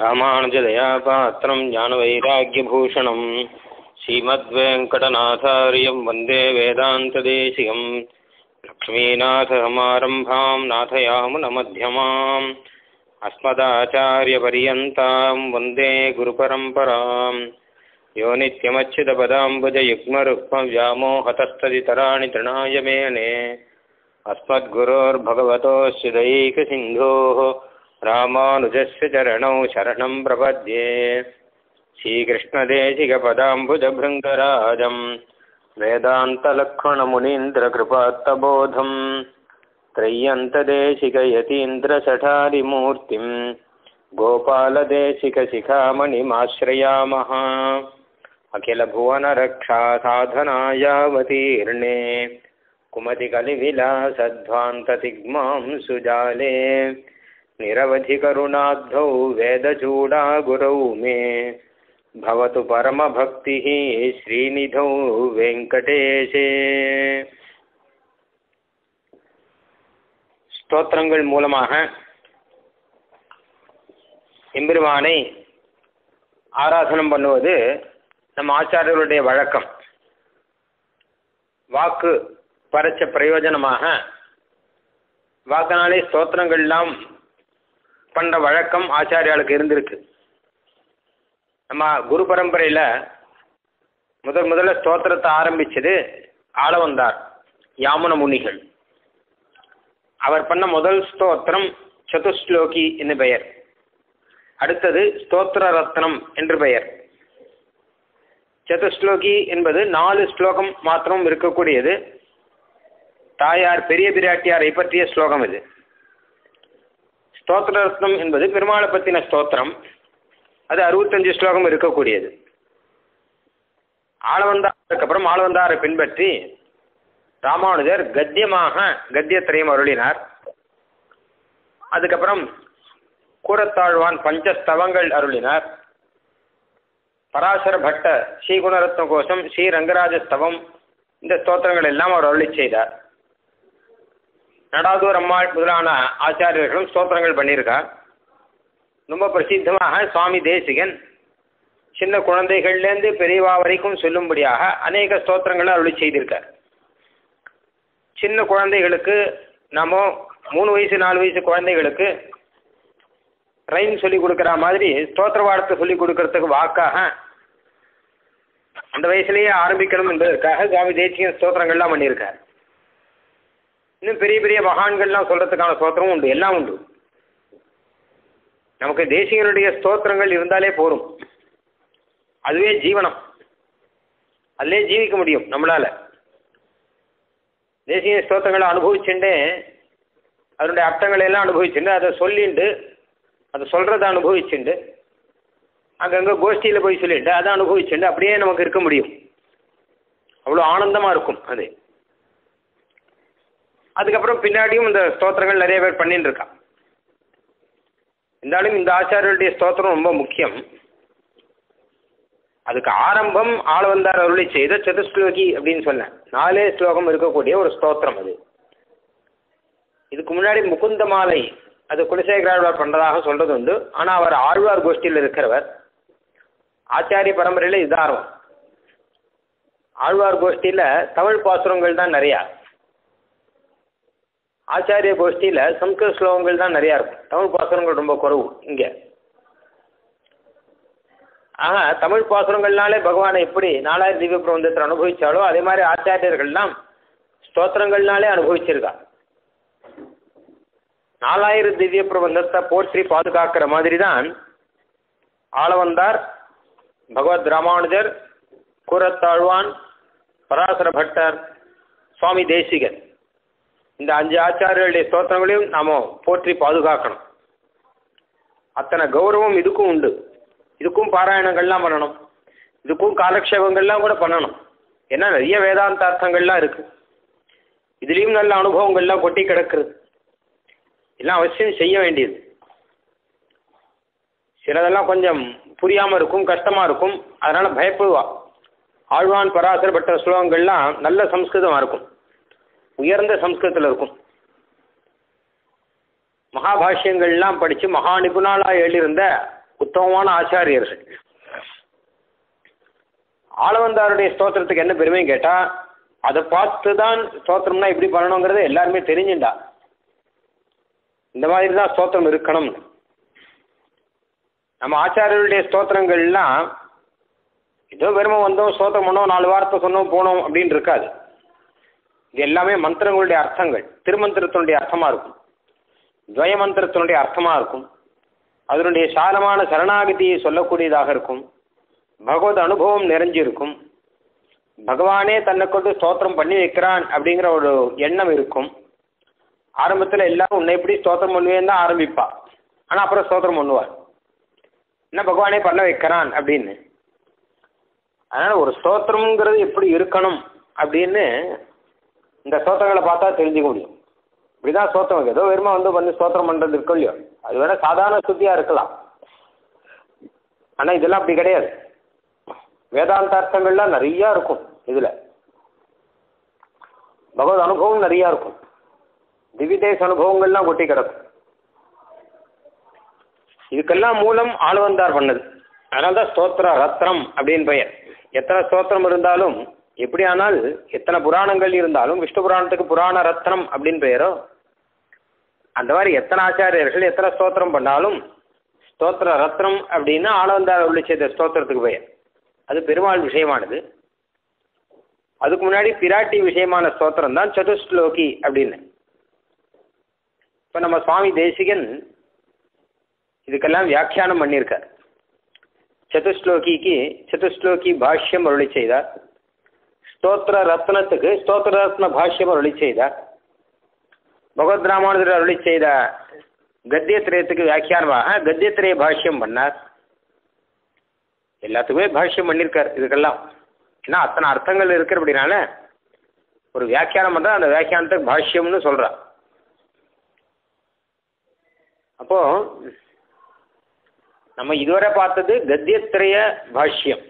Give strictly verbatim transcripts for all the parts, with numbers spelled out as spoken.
ராமானுஜதயாபாத்திரம் ஞானவைராக்கியபூஷணம் ஸ்ரீமத்வேங்கடநாதாரியம் வந்தே வேதாந்ததேசிகம் லக்ஷ்மீநாதசமாரம்பாம் நாதயாமுனமध्यமாம் அஸ்மதாச்சாரியபரியந்தாம் வந்தே குருபரம்பராம் யோ நித்யமச்சுதபதாம்புஜயுக்மருக்மவ்யாமோஹதஸ்ததிதராணி தृणाय मेने अस्मद्गुरोर्भगवतोऽस्य दैकसिन्धोः रामानुजस्य चरणौ शरणं प्रपद्ये श्रीकृष्णदेशिकपदाम्बुजभृङ्गराजं वेदान्तलक्ष्मणमुनीन्द्रकृपात्तबोधं त्रय्यन्तदेशिकयतीन्द्रसठारिमूर्तिं गोपालदेशिकशिखामणिमाश्रयामः अखिलभुवनरक्षासाधनायावतीर्णे कुमतिकलिविलासध्वान्ततिग्मां सुजाले निरवधिकरुणाब्धौ वेदचूडागुरौ मे भवतु परमभक्तिः श्रीनिधौ वेङ्कटेशे. ஸ்தோத்திரங்கள் மூலமாக எம்பெருமானை ஆராதனம் பண்ணுவது நம் ஆச்சாரியர்களுடைய வழக்கம். வாக்கு பரச்ச பிரயோஜனமாக வாக்கினாலே ஸ்தோத்திரங்கள்லாம் பண்ணுற வழக்கம் ஆச்சாரியாளுக்கு இருந்திருக்கு. நம்ம குரு பரம்பரையில் முதல் முதல்ல ஸ்தோத்திரத்தை ஆரம்பித்தது ஆளவந்தார் யாமுன முனிகள். அவர் பண்ண முதல் ஸ்தோத்திரம் சதுஸ்லோகி என்று பெயர். அடுத்தது ஸ்தோத்திர ரத்னம் என்று பெயர். சதுஸ்லோகி என்பது நாலு ஸ்லோகம் மாத்திரம் இருக்கக்கூடியது. தாயார் பெரிய பிராட்டியாரை பற்றிய ஸ்லோகம் இது. ஸ்தோத்திர ரத்னம் என்பது பெருமாளை பற்றின ஸ்தோத்திரம். அது அறுபத்தஞ்சு ஸ்லோகம் இருக்கக்கூடியது. ஆளவந்தாருக்கு அப்புறம் ஆளவந்தாரை பின்பற்றி ராமானுஜர் கத்தியமாக கத்தியத்திரையும் அருளினார். அதுக்கப்புறம் கூரத்தாழ்வான் பஞ்சஸ்தவங்கள் அருளினார். பராசர பட்ட ஸ்ரீகுணரத்ன கோஷம் ஸ்ரீ ரங்கராஜஸ்தவம் இந்த ஸ்தோத்திரங்கள் எல்லாம் அவர் அருளி செய்தார். நடாதூர் அம்மாள் முதலான ஆச்சாரியர்களும் ஸ்தோத்திரங்கள் பண்ணியிருக்கார். ரொம்ப பிரசித்தமாக சுவாமி தேசிகன் சின்ன குழந்தைகள்லேருந்து பெரியவா வரைக்கும் சொல்லும்படியாக அநேக ஸ்தோத்திரங்களை அருளி செய்திருக்கார். சின்ன குழந்தைகளுக்கு நம்ம மூணு வயசு நாலு வயசு குழந்தைகளுக்கு ரைம் சொல்லி கொடுக்குற மாதிரி ஸ்தோத்திர வார்த்தை சொல்லி கொடுக்கறதுக்கு வாக்காக அந்த வயசுலேயே ஆரம்பிக்கணும் என்பதற்காக சுவாமி தேசிகன் ஸ்தோத்திரங்கள்லாம் பண்ணியிருக்கார். இன்னும் பெரிய பெரிய மகான்கள்லாம் சொல்கிறதுக்கான ஸ்தோத்திரமும் உண்டு, எல்லாம் உண்டு. நமக்கு தேசிகனுடைய ஸ்தோத்திரங்கள் இருந்தாலே போரும். அதுவே ஜீவனம், அதிலே ஜீவிக்க முடியும் நம்மளால். தேசிய ஸ்தோத்திரங்களை அனுபவிச்சுட்டு அதனுடைய அர்த்தங்களை எல்லாம் அனுபவிச்சுட்டு அதை சொல்லிட்டு அதை சொல்கிறத அனுபவிச்சுட்டு அங்கங்கே கோஷ்டியில் போய் சொல்லிட்டு அதை அனுபவிச்சுட்டு அப்படியே நமக்கு இருக்க முடியும். அவ்வளோ ஆனந்தமாக இருக்கும் அது. அதுக்கப்புறம் பின்னாடியும் இந்த ஸ்தோத்திரங்கள் நிறைய பேர் பண்ணிட்டு இருக்கான். இருந்தாலும் இந்த ஆச்சாரியருடைய ஸ்தோத்திரம் ரொம்ப முக்கியம். அதுக்கு ஆரம்பம் ஆளவந்தார் அருளி செய்த சதுஸ்லோகி அப்படின்னு சொன்னேன். நாலே ஸ்லோகம் இருக்கக்கூடிய ஒரு ஸ்தோத்திரம் அது. இதுக்கு முன்னாடி முகுந்த மாலை அது குலசேகராழ்வார் பண்ணுறதாக சொல்கிறது உண்டு. ஆனால் அவர் ஆழ்வார் கோஷ்டியில் இருக்கிறவர். ஆச்சாரிய பரம்பரையில் இது ஆர்வம். ஆழ்வார் கோஷ்டியில் தமிழ் பாசுரங்கள் தான் நிறையா. ஆச்சாரிய கோஷ்டியில் சம்ஸ்கிருத ஸ்லோகங்கள் தான் நிறையா இருக்கும். தமிழ் பாசுரங்கள் ரொம்ப குறைவு இங்கே. ஆக தமிழ் பாசுரங்கள்னாலே பகவானை எப்படி நாலாயிரம் திவ்ய பிரபந்தத்தை அனுபவிச்சாலோ அதே மாதிரி ஆச்சாரியர்கள்லாம் ஸ்தோத்திரங்கள்னாலே அனுபவிச்சிருக்கா. நாலாயிரம் திவ்ய பிரபந்தத்தை போற்றி பாதுகாக்கிற மாதிரி தான் ஆளவந்தார், பகவத் ராமானுஜர், கூரத்தாழ்வான், பராசர பட்டர், சுவாமி தேசிகன் இந்த அஞ்சு ஆச்சாரியர்களுடைய ஸ்தோத்திரங்களையும் நாம் போற்றி பாதுகாக்கணும். அத்தனை கௌரவம் இதுக்கும் உண்டு. இதுக்கும் பாராயணங்கள்லாம் பண்ணணும், இதுக்கும் காலக்ஷேபங்கள்லாம் கூட பண்ணணும். ஏன்னா நிறைய வேதாந்த அர்த்தங்கள்லாம் இருக்குது. இதுலேயும் நல்ல அனுபவங்கள்லாம் கொட்டி கிடக்குறது. எல்லாம் அவசியம் செய்ய வேண்டியது. சிலதெல்லாம் கொஞ்சம் புரியாமல் இருக்கும், கஷ்டமாக இருக்கும். அதனால் பயப்படுவா. ஆழ்வான் பராசர பட்ட ஸ்லோகங்கள்லாம் நல்ல சம்ஸ்கிருதமாக இருக்கும், உயர்ந்த சம்ஸ்கிருதத்தில் இருக்கும். மகாபாஷ்யங்கள்லாம் படித்து மகா நிபுணாலாக எழுதியிருந்த உத்தமமான ஆச்சாரியர்கள். ஆளவந்தாருடைய ஸ்தோத்திரத்துக்கு என்ன பெருமைன்னு கேட்டால், அதை பார்த்து தான் ஸ்தோத்திரம்னா எப்படி பண்ணணுங்கிறத எல்லாருமே தெரிஞ்சுண்டா. இந்த மாதிரி தான் ஸ்தோத்திரம் இருக்கணும்னு. நம்ம ஆச்சாரியருடைய ஸ்தோத்திரங்கள்லாம் ஏதோ வெறுமை வந்தோம் ஸ்தோத்திரம் பண்ணோம் நாலு வார்த்தை சொன்னோம் போனோம் அப்படின்னு இருக்காது. இது எல்லாமே மந்திரங்களுடைய அர்த்தங்கள், திருமந்திரத்தினுடைய அர்த்தமாக இருக்கும், துவய மந்திரத்தினுடைய அர்த்தமாக இருக்கும், அதனுடைய சாரமான சரணாகதியை சொல்லக்கூடியதாக இருக்கும், பகவத் அனுபவம் நிறைஞ்சிருக்கும், பகவானே தன்னை கொண்டு ஸ்தோத்திரம் பண்ணி வைக்கிறான் அப்படிங்கிற ஒரு எண்ணம் இருக்கும். ஆரம்பத்தில் எல்லாரும் உன்னை எப்படி ஸ்தோத்திரம் பண்ணுவேன்னு தான் ஆரம்பிப்பா, ஆனால் அப்புறம் ஸ்தோத்திரம் பண்ணுவார், என்ன பகவானே பண்ண வைக்கிறான் அப்படின்னு. அதனால் ஒரு ஸ்தோத்திரம்ங்கிறது எப்படி இருக்கணும் அப்படின்னு இந்த ஸ்தோத்திரங்களை பார்த்தா தெரிஞ்சுக்க முடியும். இப்படிதான் ஸ்தோத்திரம், ஏதோ வெறுமா வந்து வந்து ஸ்தோத்திரம் பண்ணுறது இருக்கோ இல்லையோ, அது வேணா சாதாரண சுத்தியாக இருக்கலாம். ஆனால் இதெல்லாம் அப்படி கிடையாது. வேதாந்த அர்த்தங்கள்லாம் நிறையா இருக்கும், இதில் பகவத் அனுபவம் நிறையா இருக்கும், திவ்யதேச அனுபவங்கள்லாம் கொட்டி கிடக்கும். இதுக்கெல்லாம் மூலம் ஆளவந்தார் பண்ணது. அதனால தான் ஸ்தோத்திர ரத்னம் அப்படின்னு பெயர். எத்தனை ஸ்தோத்திரம் இருந்தாலும், எப்படி ஆனால் எத்தனை புராணங்கள் இருந்தாலும் விஷ்ணு புராணத்துக்கு புராண ரத்னம் அப்படின்னு பெயரோ, அந்த மாதிரி எத்தனை ஆச்சாரியர்கள் எத்தனை ஸ்தோத்திரம் பண்ணாலும் ஸ்தோத்திர ரத்னம் அப்படின்னா ஆளவந்தார் உள்ள செய்த ஸ்தோத்திரத்துக்கு பெயர். அது பெருமாள் விஷயமானது. அதுக்கு முன்னாடி பிராட்டி விஷயமான ஸ்தோத்திரம் தான் சதுஸ்லோகி அப்படின்னு. இப்போ நம்ம சுவாமி தேசிகன் இதுக்கெல்லாம் வியாக்கியானம் பண்ணியிருக்கார். சதுஸ்லோகிக்கு சதுஸ்லோகி பாஷ்யம் அருளி செய்தார். ஸ்தோத்திர ரத்னத்துக்கு ஸ்தோத்திர ரத்ன பாஷ்யம் அருளி செய்தார். பகவத் ராமானுஜர் அருளி செய்த கத்தியத்திரயத்துக்கு வியாக்கியானமாக கத்தியத்திரய பாஷ்யம் பண்ணார். எல்லாத்துக்குமே பாஷ்யம் பண்ணியிருக்கார் இதுக்கெல்லாம். ஏன்னா அத்தனை அர்த்தங்கள் இருக்கிற அப்படின்னால ஒரு வியாக்கியானம் பண்ணுறா, அந்த வியாக்கியானத்துக்கு பாஷ்யம்னு சொல்கிறார். அப்போது நம்ம இதுவரை பார்த்தது கத்தியத்திரய பாஷ்யம்.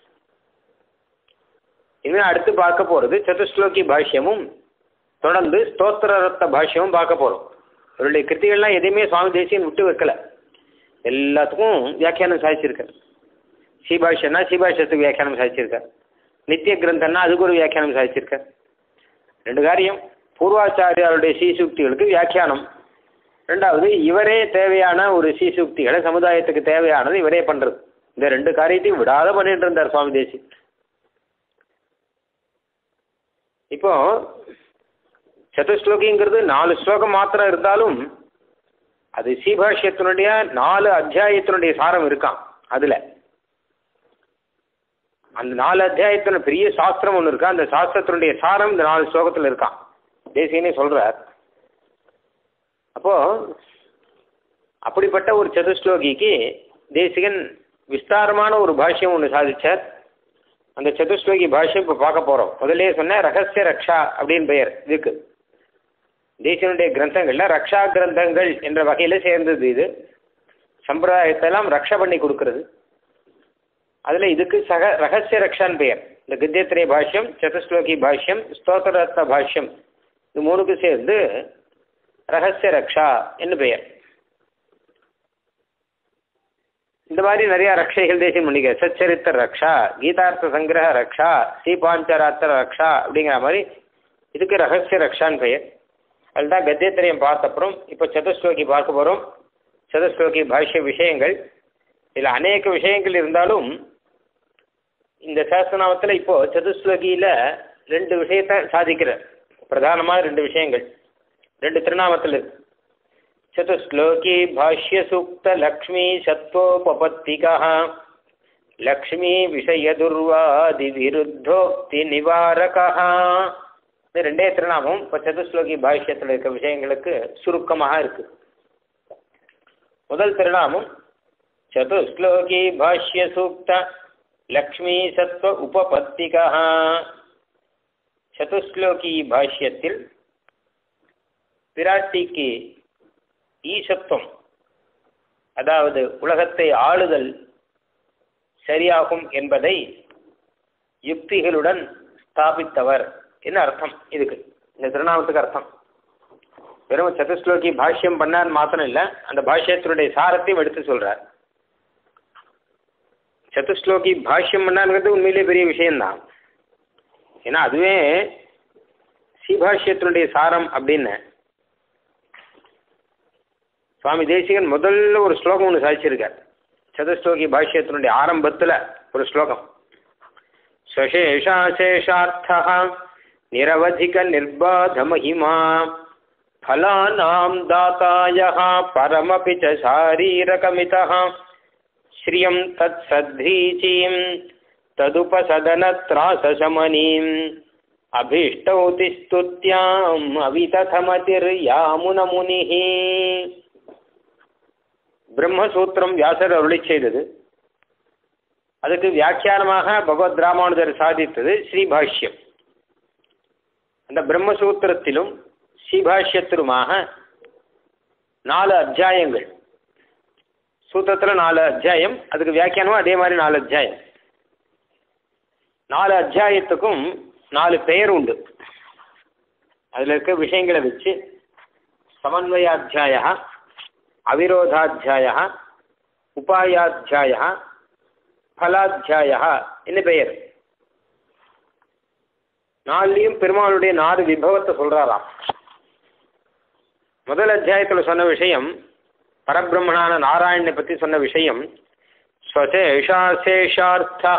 இனிமேல் அடுத்து பார்க்க போகிறது சதுஸ்லோகி பாஷ்யமும் தொடர்ந்து ஸ்தோத்திர ரத்ன பாஷ்யமும் பார்க்க போகிறோம். அவருடைய கிருத்திகள்லாம் எதையுமே சுவாமி தேசியன் விட்டு வைக்கல, எல்லாத்துக்கும் வியாக்கியானம் சாதிச்சிருக்கார். ஸ்ரீபாஷ்யம்னா ஸ்ரீபாஷ்யத்துக்கு வியாக்கியானம் சாதிச்சிருக்கார். நித்திய கிரந்தம்னா அதுக்கு ஒரு வியாக்கியானம் சாதிச்சிருக்கார். ரெண்டு காரியம், பூர்வாச்சாரியாருடைய ஸ்ரீசூக்திகளுக்கு வியாக்கியானம், ரெண்டாவது இவரே தேவையான ஒரு ஸ்ரீசூக்திகளை சமுதாயத்துக்கு தேவையானது இவரே பண்ணுறது. இந்த ரெண்டு காரியத்தையும் விடாத பண்ணிட்டு இருந்தார் சுவாமி தேசியன். இப்போ சதுஸ்லோகிங்கிறது நாலு ஸ்லோகம் மாத்திரம் இருந்தாலும் அது ஸ்ரீபாஷ்யத்தினுடைய நாலு அத்தியாயத்தினுடைய சாரம் இருக்கான். அதில் அந்த நாலு அத்தியாயத்தின பெரிய சாஸ்திரம் ஒன்று இருக்கா, அந்த சாஸ்திரத்தினுடைய சாரம் இந்த நாலு ஸ்லோகத்தில் இருக்கான். தேசியனே சொல்கிறார். அப்போது அப்படிப்பட்ட ஒரு சதுஸ்லோகிக்கு தேசிகன் விஸ்தாரமான ஒரு பாஷ்யம் ஒன்று சாதிச்சார். அந்த சதுஸ்லோகி பாஷ்யம் இப்போ பார்க்க போகிறோம். முதலே சொன்ன ரகசிய ரக்ஷா அப்படின்னு பெயர் இதுக்கு. தேசியனுடைய கிரந்தங்களில் ரக்ஷா கிரந்தங்கள் என்ற வகையில் சேர்ந்தது. இது சம்பிரதாயத்தெல்லாம் ரக்ஷா பண்ணி கொடுக்கறது. அதில் இதுக்கு சக ரகசிய ரக்ஷான்னு பெயர். இந்த கத்தியத்திரய பாஷ்யம், சதுஸ்லோகி பாஷ்யம், ஸ்தோத்திர ரத்ன பாஷ்யம், இது மூணுக்கு சேர்ந்து ரகசிய ரக்ஷா என்று பெயர். இந்த மாதிரி நிறையா ரக்ஷைகள் தேசியம் பண்ணிக்க. சச்சரித்திர ரக்ஷா, கீதார்த்த சங்கிரக ரக்ஷா, ஸ்ரீபாஞ்சராத்திர ரக்ஷா அப்படிங்கிற மாதிரி இதுக்கு ரகசிய ரக்ஷான்னு பெயர். அதுதான் கத்தியத்திரயம் பார்த்தப்புறம் இப்போ சதுஸ்லோகி பார்க்க போகிறோம். சதுஸ்லோகி பாஷ்ய விஷயங்கள் இதில் அநேக விஷயங்கள் இருந்தாலும் இந்த சாஸ்திரநாமத்தில் இப்போது சதுஸ்லோகியில் ரெண்டு விஷயத்தை சாதிக்கிறார். பிரதானமாக ரெண்டு விஷயங்கள் ரெண்டு திருநாமத்தில் இருக்கு. சதுஸ்லோகி பாஷ்ய சூக்த லக்ஷ்மி சத்வோபபத்திகா லக்ஷ்மி விஷய துர்வாதி விருத்தோக்தி நிவாரகா. இது ரெண்டே திருநாமம் இப்போ சதுஸ்லோகி பாஷ்யத்தில் இருக்க விஷயங்களுக்கு சுருக்கமாக இருக்கு. முதல் திருநாமம் சதுஸ்லோகி பாஷ்ய சூக்த லக்ஷ்மி சத்வ உபபத்திகா. சதுஸ்லோகி பாஷ்யத்தில் பிராட்டிக்கு ஈசத்துவம், அதாவது உலகத்தை ஆளுதல் சரியாகும் என்பதை யுக்திகளுடன் ஸ்தாபித்தவர் என்ன அர்த்தம். இதுக்கு இந்த திருநாமத்துக்கு அர்த்தம் வெறும் சதுஸ்லோகி பாஷ்யம் பண்ணார் மாத்திரம் இல்லை, அந்த பாஷ்யத்தினுடைய சாரத்தையும் எடுத்து சொல்றார். சதுஸ்லோகி பாஷ்யம் பண்ணாங்கிறது உண்மையிலே பெரிய விஷயம்தான். ஏன்னா அதுவே ஸ்ரீபாஷ்யத்தினுடைய சாரம் அப்படின்னு சுவாமி தேசிகன் முதல்ல ஒரு ஸ்லோகம் ஒன்று சாதிச்சிருக்கார். சதுஸ்லோகி பாஷ்யத்தினுடைய ஆரம்பத்தில் ஒரு ஸ்லோகம், ஸ்வசேஷாசேஷார்த்தः நிரவதிக நிர்பாத மகிமா ஃபலானாம் தாதாயः பரமபி ச சாரீரகமிதः ஸ்ரியம் தத் சத்ரீச்சீம் ததுபசதனத்ராசசமனீம் அபீஷ்டௌதி ஸ்துத்யாம் அவிததமதிர் யாமுனமுனிः. பிரம்மசூத்திரம் வியாசர் அருளி செய்தது, அதுக்கு வியாக்கியானமாக பகவத் ராமானுஜர் சாதித்தது ஸ்ரீபாஷ்யம். அந்த பிரம்மசூத்திரத்திலும் ஸ்ரீபாஷ்யத்திலுமாக நாலு அத்தியாயங்கள், சூத்திரத்தில் நாலு அத்தியாயம், அதுக்கு வியாக்கியானமும் அதே மாதிரி நாலு அத்தியாயம். நாலு அத்தியாயத்துக்கும் நாலு பெயர் உண்டு. அதில் இருக்க விஷயங்களை வச்சு சமன்வயாத்தியாய, அவிரோதாத்தியாய, உபாயாத்தியாய, பலாத்தியாய என்ன பெயர். நாலுலையும் பெருமாளுடைய நாலு விபவத்தை சொல்றாராம். முதல் அத்தியாயத்தில் சொன்ன விஷயம், பரபிரம்மனான நாராயணனை பற்றி சொன்ன விஷயம், ஸ்வசேஷாசேஷார்த்தா,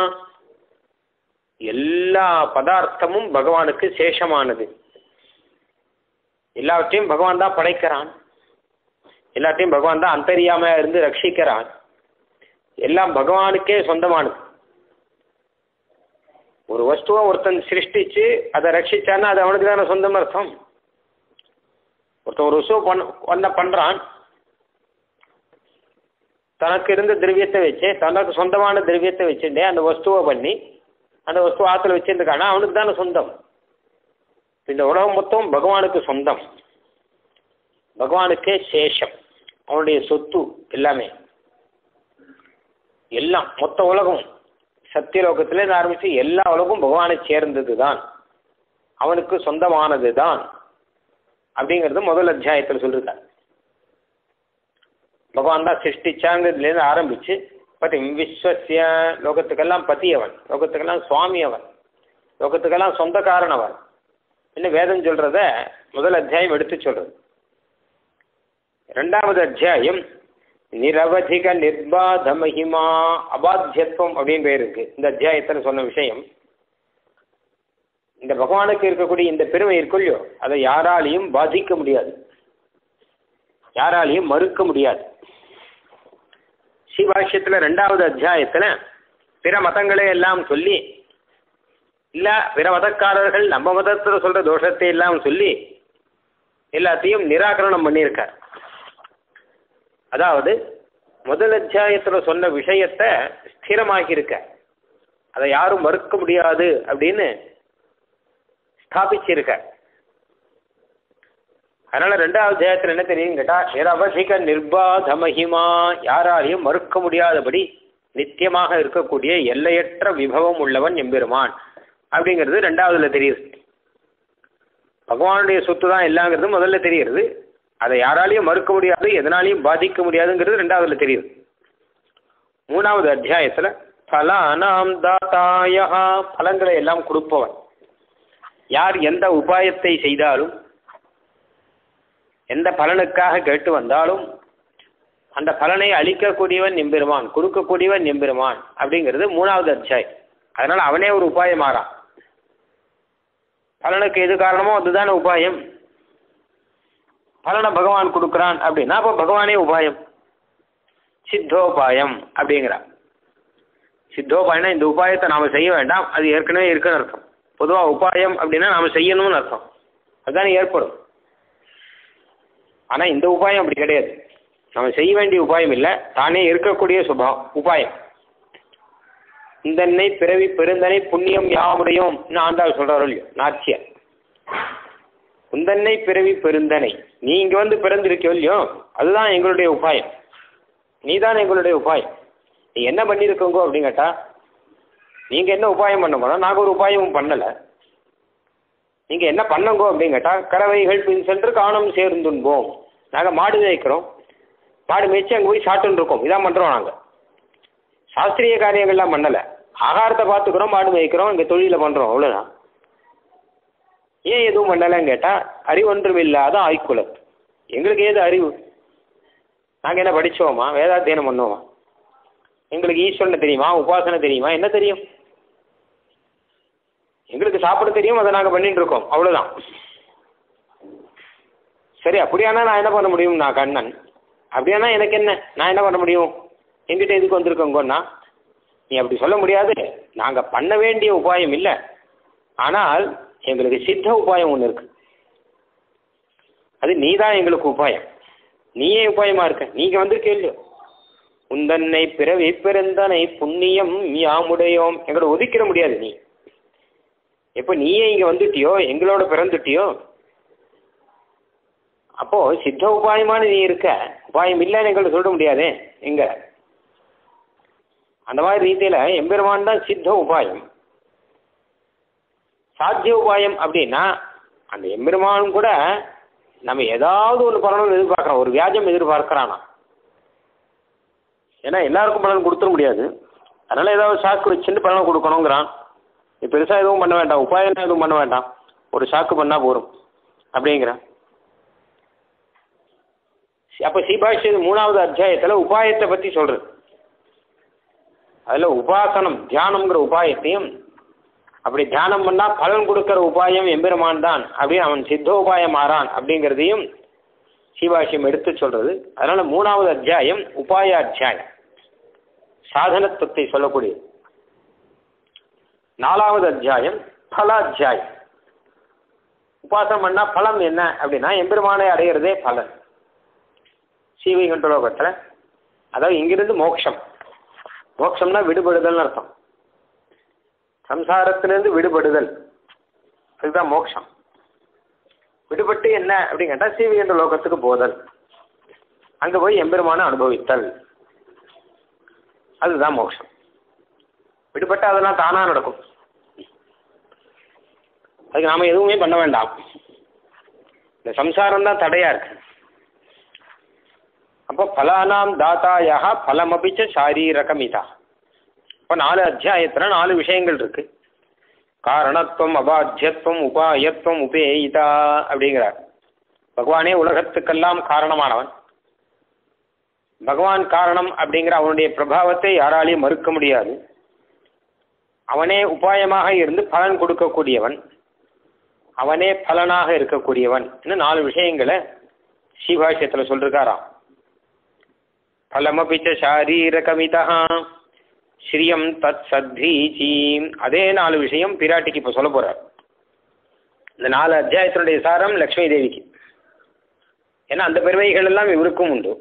எல்லா பதார்த்தமும் பகவானுக்கு சேஷமானது. எல்லாவற்றையும் பகவான் தான் படைக்கிறான், எல்லாத்தையும் பகவான் தான் அந்தரியாமையா இருந்து ரட்சிக்கிறான். எல்லாம் பகவானுக்கே சொந்தமானது. ஒரு வஸ்துவை ஒருத்தன் சிருஷ்டிச்சு அதை ரட்சிச்சான்னா அது அவனுக்கு தானே சொந்தம் அர்த்தம். ஒருத்தன் ஒரு வஸ்துவை பண்ண ஒன்ன பண்றான், தனக்கு இருந்த திரவியத்தை வச்சு, தனக்கு சொந்தமான திரவியத்தை வச்சுட்டே அந்த வஸ்துவை பண்ணி அந்த வஸ்து ஆற்றுல வச்சிருக்கானா அவனுக்கு தானே சொந்தம். இந்த உலகம் மொத்தம் பகவானுக்கு சொந்தம், பகவானுக்கே சேஷம், அவனுடைய சொத்து எல்லாமே. எல்லாம் மொத்த உலகம் சத்தியலோகத்திலேருந்து ஆரம்பித்து எல்லா உலகம் பகவானை சேர்ந்தது தான், அவனுக்கு சொந்தமானது தான் அப்படிங்கிறது முதல் அத்தியாயத்தில் சொல்லியிருக்கார். பகவான் தான் சிருஷ்டிச்சாங்கிறதுலேருந்து ஆரம்பித்து பட் விஸ்வசிய, லோகத்துக்கெல்லாம் பதி அவன், லோகத்துக்கெல்லாம் சுவாமி அவன், லோகத்துக்கெல்லாம் சொந்தக்காரன் அவன். இன்னும் வேதம் சொல்கிறத முதல் அத்தியாயம் எடுத்து சொல்கிறது. ரெண்டாவது அத்தியாயம் நிரவதிக நிர்பாத மகிமா, அபாத்தியத்துவம் அப்படின்னு பேர் இருக்கு. இந்த அத்தியாயத்தில் சொன்ன விஷயம், இந்த பகவானுக்கு இருக்கக்கூடிய இந்த பெருமை இருக்குல்லையோ அதை யாராலையும் பாதிக்க முடியாது, யாராலையும் மறுக்க முடியாது. ஸ்ரீபாஷ்யத்தில் ரெண்டாவது அத்தியாயத்தில் பிற மதங்களை எல்லாம் சொல்லி, இல்லை பிற மதக்காரர்கள் நம்ம மதத்தில் சொல்கிற தோஷத்தை எல்லாம் சொல்லி எல்லாத்தையும் நிராகரணம் பண்ணியிருக்கார். அதாவது முதல் அத்தியாயத்தில் சொன்ன விஷயத்தை ஸ்திரமாகியிருக்க, அதை யாரும் மறுக்க முடியாது அப்படின்னு ஸ்தாபிச்சிருக்க. அதனால ரெண்டாவது அத்தியாயத்தில் என்ன தெரியும் கேட்டா, நிரவதிக நிர்பாத மகிமா, யாராலையும் மறுக்க முடியாதபடி நித்தியமாக இருக்கக்கூடிய எல்லையற்ற விபவம் உள்ளவன் எம்பெருமான் அப்படிங்கிறது ரெண்டாவதுல தெரியுது. பகவானுடைய சொத்து தான் எல்லாங்கிறது முதல்ல தெரிகிறது, அதை யாராலையும் மறுக்க முடியாது, எதனாலையும் பாதிக்க முடியாதுங்கிறது ரெண்டாவதுல தெரியுது. மூணாவது அத்தியாயத்தில் பலானாம் தாத்தாயா, பலன்களை எல்லாம் கொடுப்பவன், யார் எந்த உபாயத்தை செய்தாலும் எந்த பலனுக்காக கேட்டு வந்தாலும் அந்த பலனை அளிக்கக்கூடியவன் எம்பெருமான், கொடுக்கக்கூடியவன் எம்பெருமான் அப்படிங்கிறது மூணாவது அத்தியாயம். அதனால அவனே ஒரு உபாயம் மாறான். பலனுக்கு எது காரணமோ அதுதானே உபாயம். பலனை பகவான் கொடுக்குறான் அப்படின்னா அப்போ பகவானே உபாயம், சித்தோபாயம் அப்படிங்கிறான். சித்தோபாயம்னா இந்த உபாயத்தை நாம் செய்ய வேண்டாம், அது ஏற்கனவே இருக்குன்னு அர்த்தம். பொதுவாக உபாயம் அப்படின்னா நாம் செய்யணும்னு அர்த்தம், அதுதானே ஏற்படும். ஆனால் இந்த உபாயம் அப்படி கிடையாது, நம்ம செய்ய வேண்டிய உபாயம் இல்லை, தானே இருக்கக்கூடிய சுபாவம் உபாயம். இந்தன்னை பிறவி பெருந்தனை புண்ணியம் யாமுடையோம் ஆண்டாள் சொல்கிறாரோ இல்லையோ நாச்சியார். உந்தன்னை பிறவி பெருந்தனை, நீ இங்கே வந்து பிறந்திருக்கோ இல்லையோ அதுதான் எங்களுடைய உபாயம், நீ தான் எங்களுடைய உபாயம். நீ என்ன பண்ணியிருக்கோங்கோ அப்படின்னு கேட்டால், நீங்கள் என்ன உபாயம் பண்ண போனால் நாங்கள் ஒரு உபாயமும் பண்ணலை. நீங்கள் என்ன பண்ணுங்கோ அப்படின்னு கேட்டால், கறவைகள் பின் சென்று காணம் சேர்ந்துன்போம். நாங்கள் மாடு மேய்க்கிறோம், மாடு மேய்ச்சி அங்கே போய் சாப்பிட்டுன்னு இருக்கோம், இதான் பண்ணுறோம் நாங்கள். சாஸ்திரிய காரியங்கள்லாம் பண்ணலை. ஆகாரத்தை பார்த்துக்கிறோம், மாடு மேய்க்கிறோம், இங்கே தொழிலை பண்ணுறோம், அவ்வளோதான். ஏன் எதுவும் பண்ணலைன்னு கேட்டால் அறிவொன்றும் இல்லாத ஆய்க்குலத்து. எங்களுக்கு ஏது அறிவு? நாங்கள் என்ன படித்தோமா? வேதாத்தியனம் பண்ணுவோமா? எங்களுக்கு ஈஸ்வரனை தெரியுமா? உபாசனை தெரியுமா? என்ன தெரியும்? எங்களுக்கு சாப்பிட தெரியும், அதை நாங்கள் பண்ணிட்டு இருக்கோம், அவ்வளோதான். சரி, அப்படியானா நான் என்ன பண்ண முடியும்? நான் கண்ணன். அப்படியானா எனக்கு என்ன? நான் என்ன பண்ண முடியும்? எங்கிட்ட எதுக்கு வந்திருக்கோங்கன்னா, நீ அப்படி சொல்ல முடியாது. நாங்கள் பண்ண வேண்டிய உபாயம் இல்லை, ஆனால் எங்களுக்கு சித்த உபாயம் ஒன்று இருக்கு. அது நீ தான் எங்களுக்கு உபாயம். நீயே உபாயமா இருக்க. நீங்க வந்திருக்கே இல்லையோ, உந்தன்னை பிறவி பிறந்தனை புண்ணியம் யாமுடையோம். எங்களோட ஒதுக்கிட முடியாது. நீ எப்போ நீயே இங்கே வந்துட்டியோ, எங்களோட பிறந்துட்டியோ, அப்போ சித்த உபாயமான நீ இருக்க. உபாயம் இல்லைன்னு எங்கள்கிட்ட சொல்ல முடியாதே. எங்க அந்த மாதிரி ரீதியில் எம்பெருமான் தான் சித்த உபாயம். சாத்திய உபாயம் அப்படின்னா அந்த எம்பெருமானும் கூட நம்ம ஏதாவது ஒரு பலனும் எதிர்பார்க்குறோம், ஒரு வியாஜம் எதிர்பார்க்கிறானா. ஏன்னா எல்லாருக்கும் பலன் கொடுத்துட முடியாது. அதனால் ஏதாவது சாக்கு வச்சுட்டு பலனை கொடுக்கணுங்கிறான். நீ பெருசாக எதுவும் பண்ண வேண்டாம், உபாயம் எதுவும் பண்ண வேண்டாம், ஒரு சாக்கு பண்ணால் போகும் அப்படிங்கிறான். அப்போ ஸ்ரீபாஷ்ய மூணாவது அத்தியாயத்தில் உபாயத்தை பற்றி சொல்கிறது. அதில் உபாசனம், தியானம்ங்கிற உபாயத்தையும், அப்படி தியானம் பண்ணால் பலன் கொடுக்குற உபாயம் எம்பெருமான் தான், அப்படின்னு அவன் சித்த உபாயம் ஆறான் அப்படிங்கிறதையும் ஸ்ரீபாஷ்யம் எடுத்து சொல்கிறது. அதனால் மூணாவது அத்தியாயம் உபாய அத்தியாயம், சாதனத்துவத்தை சொல்லக்கூடியது. நாலாவது அத்தியாயம் பலாத்தியாயம். உபாசனம் பண்ணால் பலம் என்ன அப்படின்னா எம்பெருமானை அடையிறதே பலன். ஸ்ரீவைகுண்டலோகத்தில், அதாவது இங்கிருந்து மோட்சம். மோட்சம்னா விடுபடுதல்னு அர்த்தம். சம்சாரத்திலிருந்து விடுபடுதல், அதுதான் மோட்சம். விடுபட்டு என்ன அப்படின்னு கேட்டால் ஸ்ரீவைகுண்ட லோகத்துக்கு போதல், அங்கே போய் எம்பெருமானை அனுபவித்தல், அதுதான் மோட்சம். விடுபட்டு அதெல்லாம் தானாக நடக்கும். அதுக்கு நாம் எதுவுமே பண்ண வேண்டாம். இந்த சம்சாரம் தான் தடையாக இருக்கு. அப்போ பலானாம் தாத்தாயா பலமபிச்ச சாரீரகமிதா. இப்போ நாலு அத்தியாயத்தில் நாலு விஷயங்கள் இருக்கு. காரணத்துவம், அபாத்தியத்துவம், உபாயத்துவம், உபேயிதா அப்படிங்கிறார். பகவானே உலகத்துக்கெல்லாம் காரணமானவன். பகவான் காரணம் அப்படிங்கிற அவனுடைய பிரபாவத்தை யாராலையும் மறுக்க முடியாது. அவனே உபாயமாக இருந்து பலன் கொடுக்கக்கூடியவன், அவனே பலனாக இருக்கக்கூடியவன். இன்னும் நாலு விஷயங்களை ஸ்ரீபாஷ்யத்தில் சொல்லிருக்காராம். பலமபிச்ச சாரீரகமிதா ஸ்ரீயம் தத் சத்ரீச்சீம். அதே நாலு விஷயம் பிராட்டிக்கு இப்போ சொல்ல போறார். இந்த நாலு அத்தியாயத்தினுடைய சாரம் லக்ஷ்மி தேவிக்கு. ஏன்னா அந்த பெருமைகள் எல்லாம் இவருக்கும் உண்டு.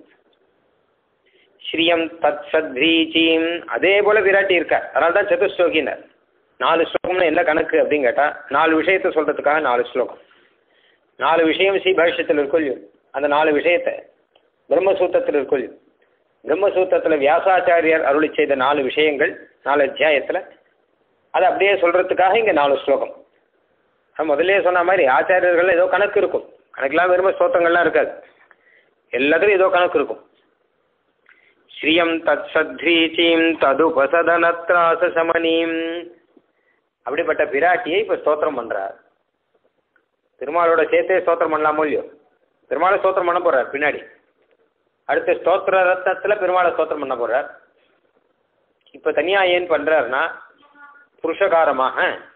ஸ்ரீயம் தத் சத்ரீச்சீம், அதே போல பிராட்டி இருக்கார். அதனால தான் சதுஸ்லோகினர். நாலு ஸ்லோகம்னு என்ன கணக்கு அப்படின்னு கேட்டால், நாலு விஷயத்தை சொல்றதுக்காக நாலு ஸ்லோகம். நாலு விஷயம் ஸ்ரீபாஷ்யத்தில் இருக்கொள்ளு. அந்த நாலு விஷயத்தை பிரம்மசூத்திரத்தில் இருக்கொள்ளு. பிரம்மசூத்திரத்தில் வியாசாச்சாரியர் அருளி செய்த நாலு விஷயங்கள் நாலு அத்தியாயத்தில், அதை அப்படியே சொல்றதுக்காக இங்கே நாலு ஸ்லோகம். முதல்ல சொன்ன மாதிரி ஆச்சாரியர்கள் ஏதோ கணக்கு இருக்கும். கணக்கெல்லாம் வெறும் ஸ்தோத்திரங்கள்லாம் இருக்காது, எல்லாத்துக்கும் ஏதோ கணக்கு இருக்கும். ஸ்ரீயம் தத் சத்ரீச்சீம் ததுபசதனத்ராச சமனீம். அப்படிப்பட்ட பிராட்டியை இப்போ ஸ்தோத்திரம் பண்றார். பெருமாளோட சேர்த்தே ஸ்தோத்திரம் பண்ணலாமோ இல்லையோ? பெருமாளை ஸ்தோத்திரம் பண்ண போறார் பின்னாடி. அடுத்த ஸ்தோத்திர ரத்னத்தில் பெருமாளை ஸ்தோத்திரம் பண்ண போறார். இப்போ தனியாக ஏன் பண்றாருன்னா, புருஷகாரமாக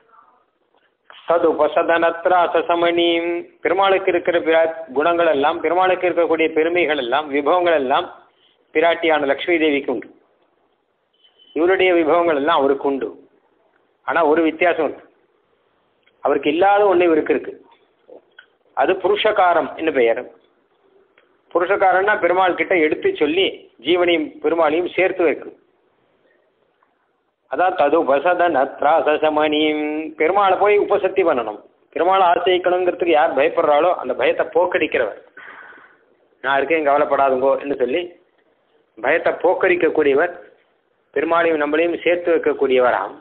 தது உபசதனத்ராச சமனீம். பெருமாளுக்கு இருக்கிற பிரா குணங்கள் எல்லாம், பெருமாளுக்கு இருக்கக்கூடிய பெருமைகள் எல்லாம், விபவங்கள் எல்லாம் பிராட்டியான லக்ஷ்மி தேவிக்கு உண்டு. இவருடைய விபவங்கள் எல்லாம் அவருக்கு உண்டு. ஆனால் ஒரு வித்தியாசம் உண்டு, அவருக்கு இல்லாத ஒன்று இவருக்கு இருக்கு. அது புருஷகாரம் என்ன பெயர். புருஷகாரன்னா பெருமாள் கிட்ட எடுத்து சொல்லி ஜீவனையும் பெருமாளையும் சேர்த்து வைக்கும். அதான் தது உபசதனத்ராசமணியும். பெருமாளை போய் உபசக்தி பண்ணணும், பெருமாளை ஆசைக்கணுங்கிறதுக்கு யார் பயப்படுறாளோ அந்த பயத்தை போக்கடிக்கிறவர். நான் இருக்கேன் கவலைப்படாதுங்கோ என்று சொல்லி பயத்தை போக்கடிக்கக்கூடியவர், பெருமாளையும் நம்மளையும் சேர்த்து வைக்கக்கூடியவராம்.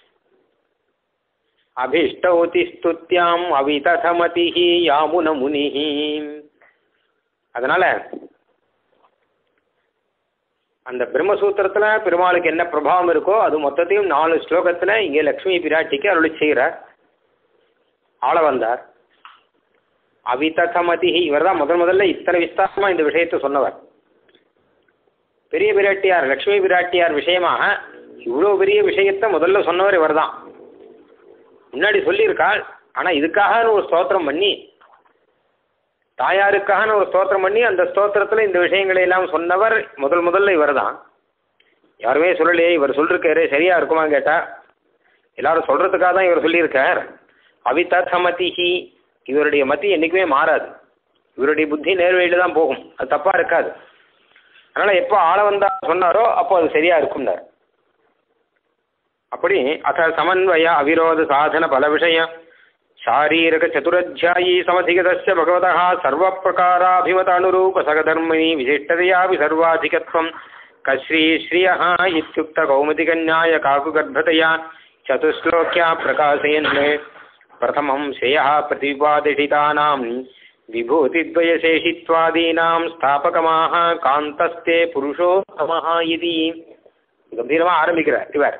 அபிஷ்டௌதி ஸ்துத்யாம் அவிதசமதிஹி யாமுன முனிஹி. அதனால அந்த பிரம்மசூத்திரத்தில் பெருமாளுக்கு என்ன பிரபாவம் இருக்கோ அது மொத்தத்தையும் நாலு ஸ்லோகத்தில் இங்கே லக்ஷ்மி பிராட்டிக்கு அருளி செய்கிறார். ஆள வந்தார். அவிதகமதி, இவர் தான் முதல் முதல்ல இத்தனை விஸ்தாரமாக இந்த விஷயத்தை சொன்னவர். பெரிய பிராட்டியார் லக்ஷ்மி பிராட்டியார் விஷயமாக இவ்வளோ பெரிய விஷயத்தை முதல்ல சொன்னவர் இவர் தான். முன்னாடி சொல்லியிருக்காள், ஆனால் இதுக்காக ஒரு ஸ்தோத்திரம் பண்ணி, தாயாருக்காக ஒரு ஸ்தோத்திரம் பண்ணி அந்த ஸ்தோத்திரத்தில் இந்த விஷயங்களை எல்லாம் சொன்னவர் முதல் முதல்ல இவர் தான். யாருமே சொல்லலையே, இவர் சொல்லிருக்காரு, சரியா இருக்குமான்னு கேட்டால் எல்லாரும் சொல்றதுக்காக தான் இவர் சொல்லியிருக்கார். அவிதமதிஹி, இவருடைய மதி என்றைக்குமே மாறாது, இவருடைய புத்தி நேர்வழியில் தான் போகும், அது தப்பாக இருக்காது. அதனால் எப்போ ஆள வந்தா சொன்னாரோ அப்போ அது சரியா இருக்கும்னார். அப்படி அத சமன்வய அவிரோத சாதன பல விஷயம் சாரீரக சதுரத்தியாயி சமதிகதஸ்ய பகவதः சர்வ பிரகாராபிமத அனுரூப சகதர்மிணி விசிஷ்டதையாபி சர்வாதிகத்வம் கஸ்ரீ ஸ்ரீயः இத்யுக்த கௌமுதிகன்யாய காகுகர்ப்பதயா சதுஸ்லோக்யா பிரகாசயன் பிரதமம் ஸ்ரேயः பிரதிபாதிஷிதானாம் விபூதித்வயசேஷித்வாதீனாம் ஸ்தாபகமாக காந்தஸ்தே புருஷோத்தமः இதி. கம்பீரமாக ஆரம்பிக்கிறார் இவர்.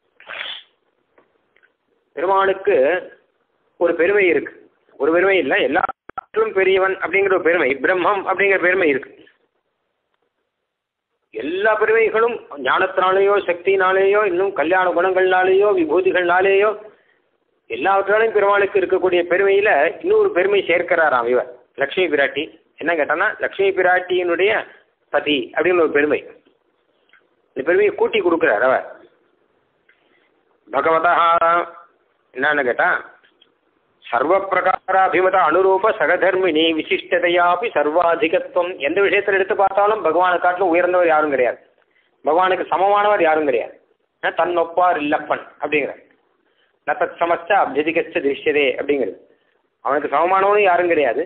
பெருமானுக்கு ஒரு பெருமை இருக்கு, ஒரு பெருமை இல்லை, எல்லாத்திலும் பெரியவன் அப்படிங்கிற ஒரு பெருமை, பிரம்மம் அப்படிங்கிற பெருமை இருக்கு. எல்லா பெருமைகளும் ஞானத்தினாலேயோ சக்தினாலேயோ இன்னும் கல்யாண குணங்கள்னாலேயோ விபூதிகள்னாலேயோ எல்லாவற்றாலையும் பெருமாளுக்கு இருக்கக்கூடிய பெருமையில இன்னொரு பெருமை சேர்க்கிறாராம் இவர் லக்ஷ்மி பிராட்டி. என்ன கேட்டான்னா, லக்ஷ்மி பிராட்டியினுடைய பதி அப்படின்னு ஒரு பெருமை, இந்த பெருமையை கூட்டி கொடுக்கிறார் அவர். பகவதா என்னன்னு கேட்டா, சர்வ பிரகாராபிமத அனுரூப சகதர்மிணி விசிஷ்டதையாபி சர்வாதிகத்துவம். எந்த விஷயத்தில் எடுத்து பார்த்தாலும் பகவானை காட்டிலும் உயர்ந்தவர் யாரும் கிடையாது, பகவானுக்கு சமமானவர் யாரும் கிடையாது. தன்னொப்பார் இல்லப்பன் அப்படிங்கிற நத்தத் சமஸ்த அபியதிகச்ச திருஷ்யதே அப்படிங்கிறது, அவனுக்கு சமமானவனும் யாரும் கிடையாது.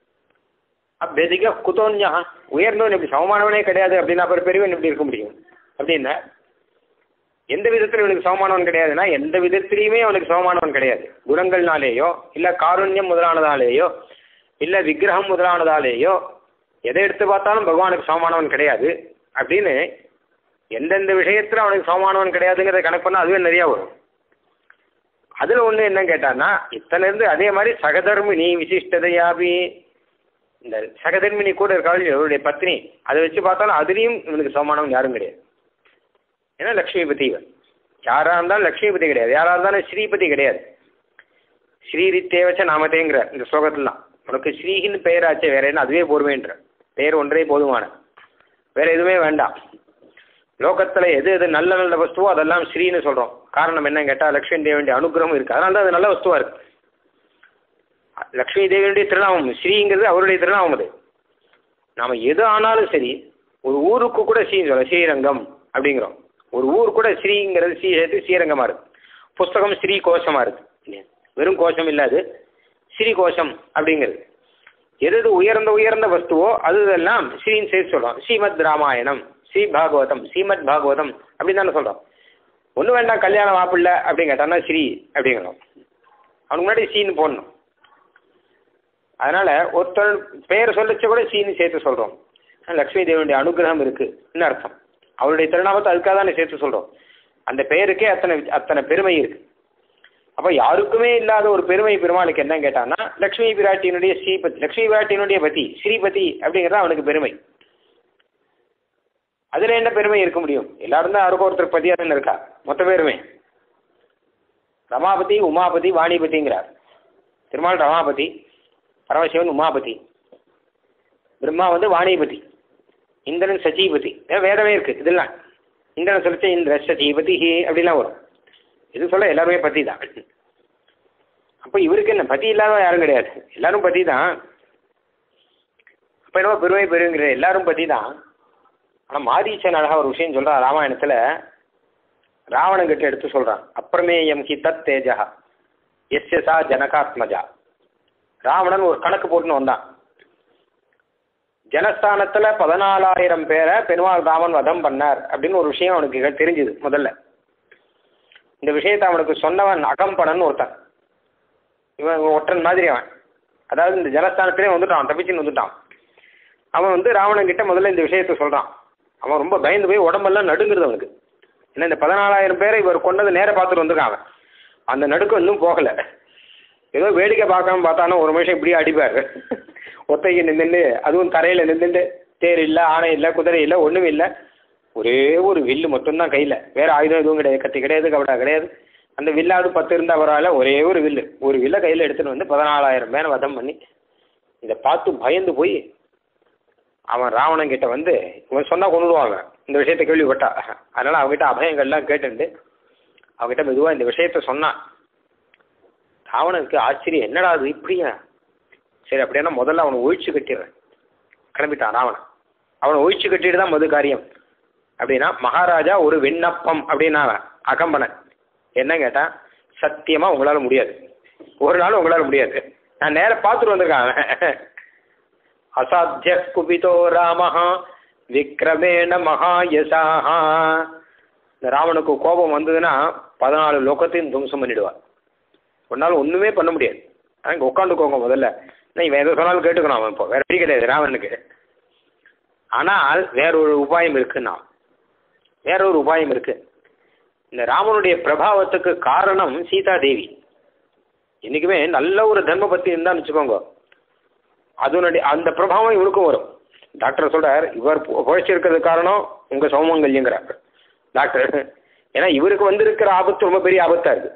அபியதிக குதோன்யா, உயர்ந்தவன் எப்படி சமமானவனே கிடையாது அப்படின்னா அப்புறம் பெரியவன் எப்படி இருக்க முடியும் அப்படின்னா, எந்த விதத்தில் இவனுக்கு சமமானவன் கிடையாதுன்னா எந்த விதத்திலையுமே அவனுக்கு சமமானவன் கிடையாது. குணங்கள்னாலேயோ இல்லை காருண்யம் முதலானதாலேயோ இல்லை விக்கிரகம் முதலானதாலேயோ எதை எடுத்து பார்த்தாலும் பகவானுக்கு சமமானவன் கிடையாது அப்படின்னு எந்தெந்த விஷயத்தில் அவனுக்கு சமமானவன் கிடையாதுங்கிறத கணக்கு பண்ணால் அதுவே நிறையா வரும். அதில் ஒன்று என்ன கேட்டான்னா, இத்தனை இருந்து அதே மாதிரி சகதர்மினி விசிஷ்டதையாபி, இந்த சகதர்மினி கூட இருக்காள் இவருடைய பத்னி, அதை வச்சு பார்த்தாலும் அதுலேயும் இவனுக்கு சமமானவன் யாரும் கிடையாது. ஏன்னா லக்ஷ்மிபதி இவன், யாராக இருந்தாலும் லக்ஷ்மிபதி கிடையாது, யாராக இருந்தாலும் ஸ்ரீபதி கிடையாது. ஸ்ரீரித்தேவச்ச நாமதேங்கிற இந்த ஸ்லோகத்திலாம் உனக்கு ஸ்ரீகின்னு பெயராச்சே, வேற என்ன அதுவே போர்வேன்ற பெயர் ஒன்றே போதுமான, வேற எதுவுமே வேண்டாம். லோகத்தில் எது எது நல்ல நல்ல வஸ்துவோ அதெல்லாம் ஸ்ரீன்னு சொல்கிறோம். காரணம் என்னன்னு கேட்டால் லக்ஷ்மி தேவியுடைய அனுகிரகம் இருக்குது, அதனால தான் அது நல்ல வஸ்துவாக இருக்குது. லக்ஷ்மி தேவியுடைய திருநாமம் ஸ்ரீங்கிறது அவருடைய திருநாமம். அது நாம் எது ஆனாலும் சரி, ஒரு ஊருக்கு கூட ஸ்ரீ சொல்ல ஸ்ரீரங்கம் அப்படிங்கிறோம், ஒரு ஊர் கூட ஸ்ரீங்கிறது ஸ்ரீ சேர்த்து ஸ்ரீரங்கமாக இருக்குது. புஸ்தகம் ஸ்ரீ கோஷமாக இருக்குது, வெறும் கோஷம் இல்லாது ஸ்ரீ கோஷம் அப்படிங்கிறது. எது எது உயர்ந்த உயர்ந்த வஸ்துவோ அது இதெல்லாம் ஸ்ரீன்னு சேர்த்து சொல்கிறோம். ஸ்ரீமத் ராமாயணம், ஸ்ரீ பாகவதம், ஸ்ரீமத் பாகவதம் அப்படின்னு தானே சொல்கிறோம். ஒன்றும் வேண்டாம் கல்யாணம் வாப்பில்லை அப்படின்னு கேட்டான்னா ஸ்ரீ அப்படிங்கிறோம், அவனுக்கு முன்னாடி ஸ்ரீன்னு போடணும். அதனால் ஒருத்தர் பெயர் சொல்லிச்ச கூட ஸ்ரீன்னு சேர்த்து சொல்கிறோம். லக்ஷ்மி தேவியுடைய அனுகிரகம் இருக்குன்னு அர்த்தம். அவருடைய திருநாமத்தை அதுக்காக தானே சேர்த்து சொல்கிறோம். அந்த பெயருக்கே அத்தனை அத்தனை பெருமை இருக்குது. அப்போ யாருக்குமே இல்லாத ஒரு பெருமை பெருமாளுக்கு என்னன்னு கேட்டான்னா, லக்ஷ்மி பிராட்டியினுடைய ஸ்ரீபதி, லக்ஷ்மி பிராட்டியினுடைய பதி ஸ்ரீபதி அப்படிங்கிறது அவனுக்கு பெருமை. அதில் என்ன பெருமை இருக்க முடியும்? எல்லாரும் தான் யாருக்கும் ஒருத்தர் பதியாக தானே இருக்கா மொத்த பேருமே. ரமாபதி, உமாபதி, வாணிபதிங்கிறார். திருமால் ரமாபதி, பரமசிவன் உமாபதி, பிரம்மா வந்து வாணிபதி, இந்திரன் சஜீபதி, வேதமே இருக்குது இதெல்லாம். இந்திரன் சொல்லிச்ச இந்திர சஜீபதி அப்படிலாம் வரும். இது சொல்ல எல்லாருமே பதி தான். அப்போ இவருக்கு என்ன பதி இல்லாத யாரும் கிடையாது, எல்லாரும் பதி தான். அப்போ என்னவோ பெருமை பெருங்கிற எல்லாரும் பதி தான். ஆனால் மாரீச்சன் அழகாக ஒரு விஷயம் சொல்கிறான் ராமாயணத்தில். ராவணங்கிட்ட எடுத்து சொல்கிறான், அப்பிரமேயம் ஹி தத் தேஜா எஸ்ய சா ஜனகாத்மஜா. ராவணன் ஒரு கணக்கு போட்டுன்னு வந்தான். ஜனஸ்தானத்தில் பதினாலாயிரம் பேரை பெருமாள் ராமன் வதம் பண்ணார் அப்படின்னு ஒரு விஷயம் அவனுக்கு தெரிஞ்சுது முதல்ல. இந்த விஷயத்தை அவனுக்கு சொன்னவன் அகம்பனன் ஒருத்தன், இவன் ஒற்றன் மாதிரி அவன். அதாவது இந்த ஜனஸ்தானத்திலே வந்துட்டான், தப்பிச்சுன்னு வந்துட்டான். அவன் வந்து ராவணன் கிட்ட முதல்ல இந்த விஷயத்த சொல்கிறான். அவன் ரொம்ப பயந்து போய் உடம்பெல்லாம் நடுங்குறது அவனுக்கு. ஏன்னா இந்த பதினாலாயிரம் பேரை இவர் கொண்டது நேராக பார்த்துட்டு வந்திருக்கான் அவன். அந்த நடுக்கம் இன்னும் போகலை. ஏதோ வேடிக்கை பார்க்காம பார்த்தானோ ஒரு மனுஷன் இப்படியே அடிப்பார். ஒத்தைக்கு நின்றுண்டு, அதுவும் தரையில் நின்றுண்டு, தேர் இல்லை, ஆணை இல்லை, குதிரை இல்லை, ஒன்றும் இல்லை, ஒரே ஒரு வில்லு மட்டும்தான் கையில், வேறு ஆயுதம் எதுவும் கிடையாது, கத்தி கிடையாது, கபடா கிடையாது. அந்த வில்லாவது பத்து இருந்தால் பரவாயில்ல, ஒரே ஒரு வில்லு, ஒரு வில்லை கையில் எடுத்துகிட்டு வந்து பதினாலாயிரம் பேரை வதம் பண்ணி இதை பார்த்து பயந்து போய் அவன் ராவணன் கிட்ட வந்து, இவன் சொன்னால் கொண்டுடுவாங்க இந்த விஷயத்தை கேள்விப்பட்டா. அதனால் அவங்ககிட்ட அபயங்கள்லாம் கேட்டுண்டு அவங்ககிட்ட மெதுவாக இந்த விஷயத்த சொன்னான். ராவணனுக்கு ஆச்சரியம், என்னடா அது இப்படியா? சரி அப்படின்னா முதல்ல அவனை ஒழிச்சு கட்டிடுறேன். கிளம்பிட்டான் ராவணன். அவனை ஒழிச்சு கட்டிட்டு தான் மது காரியம் அப்படின்னா, மகாராஜா ஒரு விண்ணப்பம் அப்படின்னா அகம்பனன் என்ன கேட்டான், சத்தியமாக உங்களால் முடியாது, ஒரு நாள் உங்களால் முடியாது, நான் நேராக பார்த்துட்டு வந்திருக்கான். அசாத்திய குபிதோ ராமஹா விக்ரமேண மகாயசாஹா. இந்த ராவனுக்கு கோபம் வந்ததுன்னா பதினாலு லோகத்தையும் துவம்சம் பண்ணிடுவார். ஒரு நாள் ஒன்றுமே பண்ண முடியாது. அங்கே உட்காந்துக்கோங்க முதல்ல, நான் இவன் எதை சொன்னாலும் கேட்டுக்கணும். அவன் இப்போ வேற வழி கிடையாது ராவனுக்கு. ஆனால் வேற ஒரு உபாயம் இருக்குன்னா, வேற ஒரு உபாயம் இருக்கு. இந்த ராமனுடைய பிரபாவத்துக்கு காரணம் சீதா தேவி. என்றைக்குமே நல்ல ஒரு தர்ம பத்தி இருந்தான்னு வச்சுக்கோங்க, அதனுடைய அந்த பிரபாவம் இவருக்கும் வரும். டாக்டர் சொல்றார், இவர் புழைச்சிருக்கிறது காரணம் உங்க சௌமங்கல்யங்கிறார் டாக்டர். ஏன்னா இவருக்கு வந்திருக்கிற ஆபத்து ரொம்ப பெரிய ஆபத்தா இருக்கு,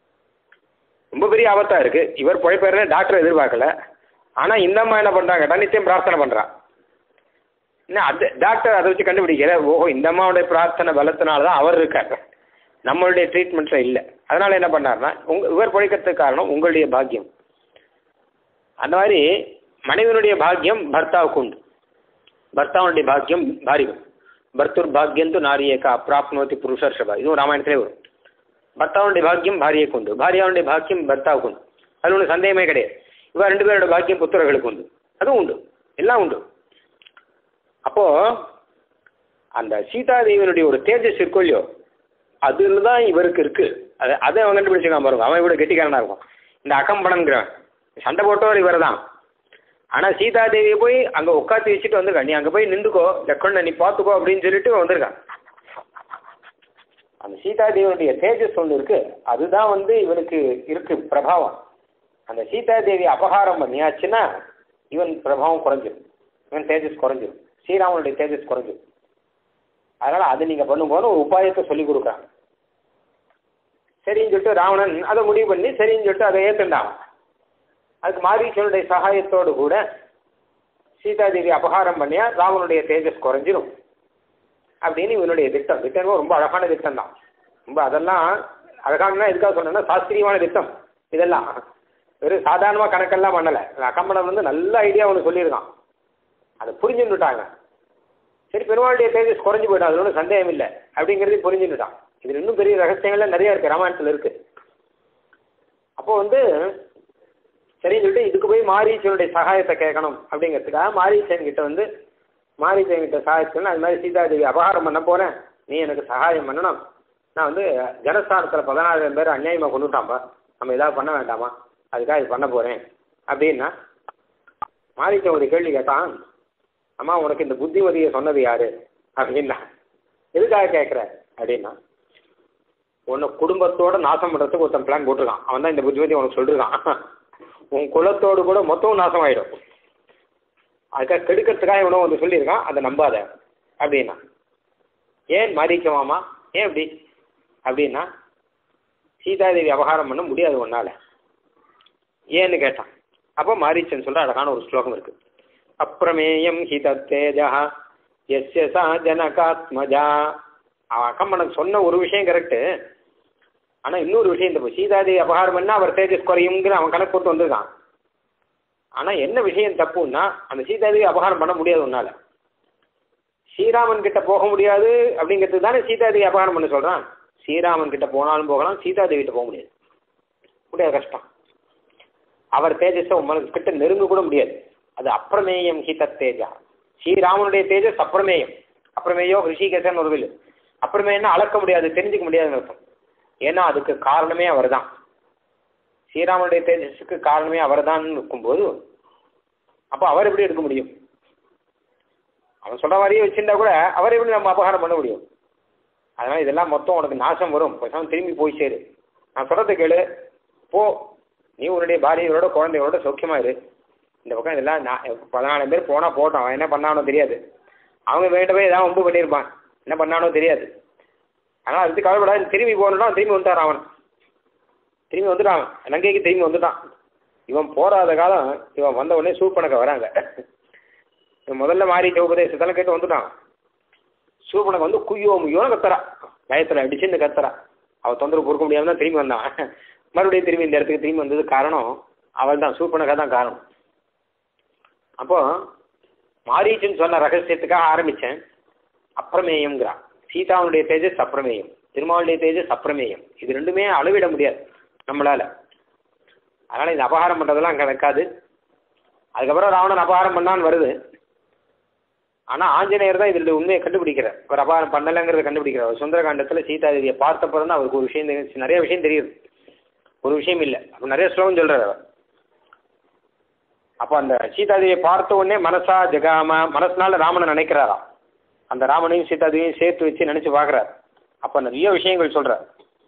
ரொம்ப பெரிய ஆபத்தா இருக்கு. இவர் புழைப்பாருன்னு டாக்டர் எதிர்பார்க்கல. ஆனா இந்த அம்மா என்ன பண்றாங்க, நித்தியம் பிரார்த்தனை பண்றான். என்ன அது டாக்டர் அதை வச்சு கண்டுபிடிக்கிற, ஓஹோ இந்த அம்மாவுடைய பிரார்த்தனை பலத்தினால தான் அவர் இருக்கார், நம்மளுடைய ட்ரீட்மெண்ட்ல இல்லை. அதனால என்ன பண்ணார்னா, உங்க இவர் பிழைக்கிறதுக்கு காரணம் உங்களுடைய பாக்கியம். அந்த மாதிரி மனைவியினுடைய பாக்கியம் பர்த்தாவுக்கு உண்டு, பர்த்தாவுடைய பாக்கியம் பாரிகம். பர்த்துர் பாக்கியம் து நாரியேக்கா பிராப்னோதி புருஷர்ஷபா, இதுவும் ராமாயணத்திலே வரும். பர்த்தாவுடைய பாக்கியம் பாரியைக்கு உண்டு, பாரியாவுடைய பாக்கியம் பர்த்தாவுக்கு உண்டு. அது ஒன்றும் சந்தேகமே கிடையாது. இவா ரெண்டு பேரோட பாக்கியம் புத்திரர்களுக்கு உண்டு, அதுவும் உண்டு, எல்லாம் உண்டு. அப்போ அந்த சீதாதேவியனுடைய ஒரு தேஜஸ் இருக்கோ இல்லையோ, அதுல தான் இவருக்கு இருக்கு. அதை அதை அவன் கண்டுபிடிச்சிருக்கான் பாருங்க. அவன் இவ்வளோ கெட்டிக்காரனா இருக்கும். இந்த அகம்பனங்கிறவன் சண்டை போட்டவர் இவர் தான். ஆனால் சீதாதேவியை போய் அங்கே உட்காந்து வச்சுட்டு வந்திருக்கான். நீ அங்கே போய் நின்றுக்கோ, லக்கண்ண நீ பார்த்துக்கோ அப்படின்னு சொல்லிட்டு வந்திருக்கான். அந்த சீதாதேவியுடைய தேஜஸ் ஒன்று இருக்கு, அதுதான் வந்து இவனுக்கு இருக்கு பிரபாவம். அந்த சீதாதேவி அபகாரம் பண்ணியாச்சுன்னா இவன் பிரபாவம் குறைஞ்சிடும், இவன் தேஜஸ் குறைஞ்சிடும், ஸ்ரீராமனுடைய தேஜஸ் குறைஞ்சிடும். அதனால அது நீங்க பண்ணும்போது ஒரு உபாயத்தை சொல்லி கொடுக்குறாங்க. சரின்னு சொல்லிட்டு ராவணன் அதை முடிவு பண்ணி சரின்னு சொல்லிட்டு அதை ஏற்றுண்டான். அதுக்கு மாரீச்சனுடைய சகாயத்தோடு கூட சீதாதேவி அபகாரம் பண்ணியா ராவனுடைய தேஜஸ் குறைஞ்சிடும் அப்படின்னு இவனுடைய திட்டம். திட்டம் ரொம்ப அழகான திட்டம் தான். ரொம்ப அதெல்லாம் அழகான எதுக்காக சொன்னா சாஸ்திரியமான திட்டம். இதெல்லாம் வெறும் சாதாரணமாக கணக்கெல்லாம் பண்ணலை. அகம்பனம் வந்து நல்ல ஐடியா ஒன்று சொல்லியிருக்கான், அதை புரிஞ்சுட்டாங்க. சரி பெருமாளுடைய தேஜஸ் குறைஞ்சி போயிடும், அது ஒன்றும் சந்தேகம் இல்லை அப்படிங்கிறது புரிஞ்சுட்டான். இது இன்னும் பெரிய ரகசியங்கள்லாம் நிறைய இருக்கு, ராமாயணத்தில் இருக்கு. அப்போ வந்து சரின்னு சொல்லிட்டு இதுக்கு போய் மாரீச்சனுடைய சகாயத்தை கேட்கணும் அப்படிங்கிறதுக்காக மாரீச்சன் கிட்ட வந்து மாரீச்சன் கிட்ட சகாயத்துன்னு அது மாதிரி சீதாதேவி அபகாரம் பண்ண போறேன், நீ எனக்கு சகாயம் பண்ணணும். நான் வந்து ஜனஸ்தானத்தில் பதினாயிரம் பேர் அநியாயமாக கொண்டுட்டான்ப்பா, நம்ம ஏதாவது பண்ண வேண்டாமா, அதுக்காக இது பண்ண போறேன் அப்படின்னா மாரீச்சன் ஒரு கேள்வி கேட்டான். அம்மா உனக்கு இந்த புத்திமதியை சொன்னது யாரு அப்படின்னா, எதுக்காக கேட்குற அப்படின்னா, உன்னை குடும்பத்தோட நாசம் பண்ணுறதுக்கு ஒருத்தன் பிளான் போட்டிருக்கான், அவன் தான் இந்த புத்திமதியை உனக்கு சொல்லிருக்கான். உன் குலத்தோடு கூட மொத்தம் நாசம் ஆகிடும், அதுக்காக கெடுக்கிறதுக்காக இவனும் வந்து சொல்லியிருக்கான், அதை நம்பாத அப்படின்னா. ஏன் மாரீச்சமாமா ஏன் அப்படி அப்படின்னா, சீதாதேவி அபகாரம் பண்ண முடியாது உன்னால, ஏன்னு கேட்டான். அப்போ மாரீச்சன் சொல்ற அழகான ஒரு ஸ்லோகம் இருக்கு. அப்பிரமேயம் ஹித தேஜா எஸ்ய சா ஜனகாத்மஜா. அவன் அகம்பனன் சொன்ன ஒரு விஷயம் கரெக்டு. ஆனால் இன்னொரு விஷயம், இந்த சீதாதேவி அபகாரம் பண்ணால் அவர் தேஜஸ் குறையுங்கிற அவன் கணக்கு போட்டு வந்திருக்கான். ஆனால் என்ன விஷயம் தப்புன்னா, அந்த சீதாதேவி அபகாரம் பண்ண முடியாது உன்னால, ஸ்ரீராமன் கிட்ட போக முடியாது அப்படிங்கிறது தானே சீதாதேவி அபகாரம் பண்ண சொல்கிறான். ஸ்ரீராமன் கிட்ட போனாலும் போகலாம், சீதாதேவி கிட்ட போக முடியாது, முடியாது, கஷ்டம். அவர் தேஜஸை உங்களுக்கு கிட்ட நெருங்க கூட முடியாது. அது அப்பிரமேயம் ஹித தேஜா. ஸ்ரீராமனுடைய தேஜஸ் அப்பிரமேயம். அப்பிரமேயோ ரிஷிகேசன் ஒரு வில். அப்பிரமேயம்னா அளக்க முடியாது, தெரிஞ்சுக்க முடியாதுன்னு அர்த்தம். ஏன்னா அதுக்கு காரணமே அவர் தான். ஸ்ரீராமனுடைய தேஜஸுக்கு காரணமே அவர் தான் இருக்கும்போது அப்போ அவர் எப்படி எடுக்க முடியும்? அவன் சொல்கிற மாதிரியே வச்சுருந்தா கூட அவரை எப்படி நம்ம அபகாரம் பண்ண முடியும்? அதனால் இதெல்லாம் மொத்தம் உனக்கு நாசம் வரும், பேசாமல் திரும்பி போய் சேரு, நான் சொல்கிறத கேளு, போ, நீ உன்னுடைய பாரியங்களோட குழந்தைகளோட சௌக்கியமாக இரு. இந்த பக்கம் இதெல்லாம் நான் பதினாலு பேர் போனால் போட்டோம், அவன் என்ன பண்ணானோ தெரியாது, அவங்க வேண்டவே ஏதாவது ஒம்பு பண்ணியிருப்பான், என்ன பண்ணானோ தெரியாது. ஆனால் அதுக்கு கவலைப்படாது, திரும்பி போகணுன்னா திரும்பி வந்துட்டான் அவன், திரும்பி வந்துட்டான் லங்கைக்கு திரும்பி வந்துட்டான். இவன் போராத காலம் இவன் வந்த உடனே சூர்பனக வராங்க. இவன் முதல்ல மாறி உபதேசத்தெல்லாம் கேட்டு வந்துட்டான். சூர்பனக வந்து குய்யோ முய்யோன்னு கத்துறா, பயத்தில் அடிச்சுன்னு கத்துறா. அவள் தொந்தரவு பொறுக்க முடியாமல் தான் திரும்பி வந்தான். மறுபடியும் திரும்பி இந்த இடத்துக்கு திரும்பி வந்தது காரணம் அவள் தான், சூர்பனகா தான் காரணம். அப்போ மாரீச்சுன்னு சொன்ன ரகசியத்துக்காக ஆரம்பித்தேன். அப்பிரமேயம்ங்கிறான். சீதாவுடைய தேஜஸ் அப்பிரமேயம், திருமாவளுடைய தேஜஸ் அப்பிரமேயம். இது ரெண்டுமே அளவிட முடியாது நம்மளால. அதனால் இந்த அபகாரம் பண்ணுறதெல்லாம் அங்கே வைக்காது. அதுக்கப்புறம் ராவணன் அபகாரம் பண்ணான்னு வருது. ஆனால் ஆஞ்சநேயர் தான் இதில் உண்மையை கண்டுபிடிக்கிறார். ஒரு அபகாரம் பண்ணலைங்கிறத கண்டுபிடிக்கிறார். சுந்தரகாண்டத்தில் சீதாதேவியை பார்த்தப்பறம் தான் அவருக்கு ஒரு விஷயம், நிறைய விஷயம் தெரியுது, ஒரு விஷயம் இல்லை. அப்போ நிறைய ஸ்லோகம் சொல்கிறார் அவர். அப்போ அந்த சீதாதேவியை பார்த்த உடனே மனசா ஜெகாம, மனசுனால ராமனை நினைக்கிறாராம். அந்த ராமனையும் சீதாதேவியும் சேர்த்து வச்சு நினச்சி பார்க்குறார். அப்போ நிறைய விஷயங்கள் சொல்கிறார்.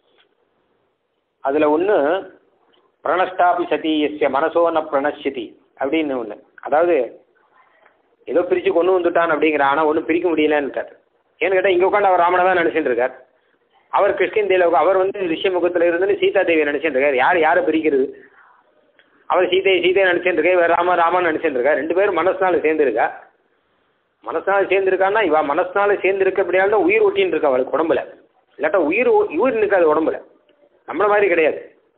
அதில் ஒன்று பிரணஷ்டாபி சதி எஸ்ய மனசோ ந பிரணஷ்யதி அப்படின்னு ஒன்று. அதாவது ஏதோ பிரித்து கொண்டு வந்துட்டான் அப்படிங்கிற, ஆனால் ஒன்றும் பிரிக்க முடியலன்னுட்டார். ஏன்னு கேட்டால் இங்கே உட்காந்து அவர் ராமனை தான் நினச்சிட்டு இருக்கார். அவர் கிருஷ்ணந்தேல அவர் வந்து ரிஷிமுகத்தில் இருந்து சீதாதேவியை நினச்சிட்டு இருக்கார். யார் யாரை பிரிக்கிறது? அவர் சீதையை சீதையை நினச்சிட்டு இருக்கா, இவர் ராம ராமன் நினச்சிட்டு இருக்கா. ரெண்டு பேரும் மனசுனால சேர்ந்துருக்கா. மனசுனால சேர்ந்துருக்கான்னா இவ மனசுனால சேர்ந்துருக்க அப்படியால தான் உயிர் ஒட்டின்னு இருக்கா அவளுக்கு உடம்புல. இல்லாட்டா உயிர் உயிர் நிற்காது உடம்புல, நம்மள மாதிரி கிடையாது.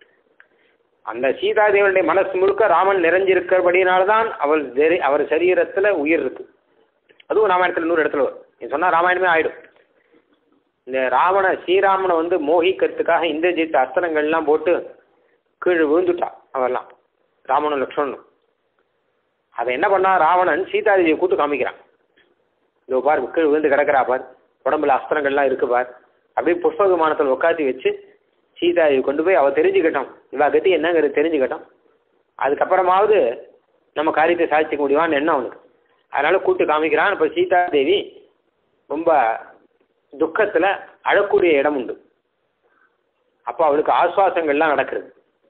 அந்த சீதாதேவனுடைய மனசு முழுக்க ராமன் நிறைஞ்சிருக்கிறபடினால்தான் அவள் அவர் சரீரத்தில் உயிர் இருக்கு. அதுவும் ராமாயணத்தில் நூறு இடத்துல வரும். நீ சொன்னால் ராமாயணமே ஆயிடும். இந்த ராவண ஸ்ரீராமனை வந்து மோகிக்கிறதுக்காக இந்திரஜித் அஸ்திரங்கள்லாம் போட்டு கீழே விழுந்துட்டான் அவெல்லாம், ராமனும் லக்ஷ்மணனும். அதை என்ன பண்ணா, ராவணன் சீதாதேவியை கூட்டு காமிக்கிறான். இதோ பார், கீழே விழுந்து கிடக்கிறா பார், உடம்புல அஸ்திரங்கள்லாம் இருக்கு பார். அப்படியே புஷ்ப விமானத்தில் உட்காந்து வச்சு சீதாதேவி கொண்டு போய் அவள் தெரிஞ்சுக்கிட்டோம், இவா கத்தி என்னங்கிறது தெரிஞ்சுக்கிட்டோம், அதுக்கப்புறமாவது நம்ம காரியத்தை சாதிச்சிக்க முடியுமான்னு என்ன அவனுக்கு. அதனால கூட்டு காமிக்கிறான். இப்போ சீதாதேவி ரொம்ப துக்கத்தில் அழக்கூடிய இடம் உண்டு. அப்போ அவளுக்கு ஆஸ்வாசங்கள்லாம் நடக்கிறது.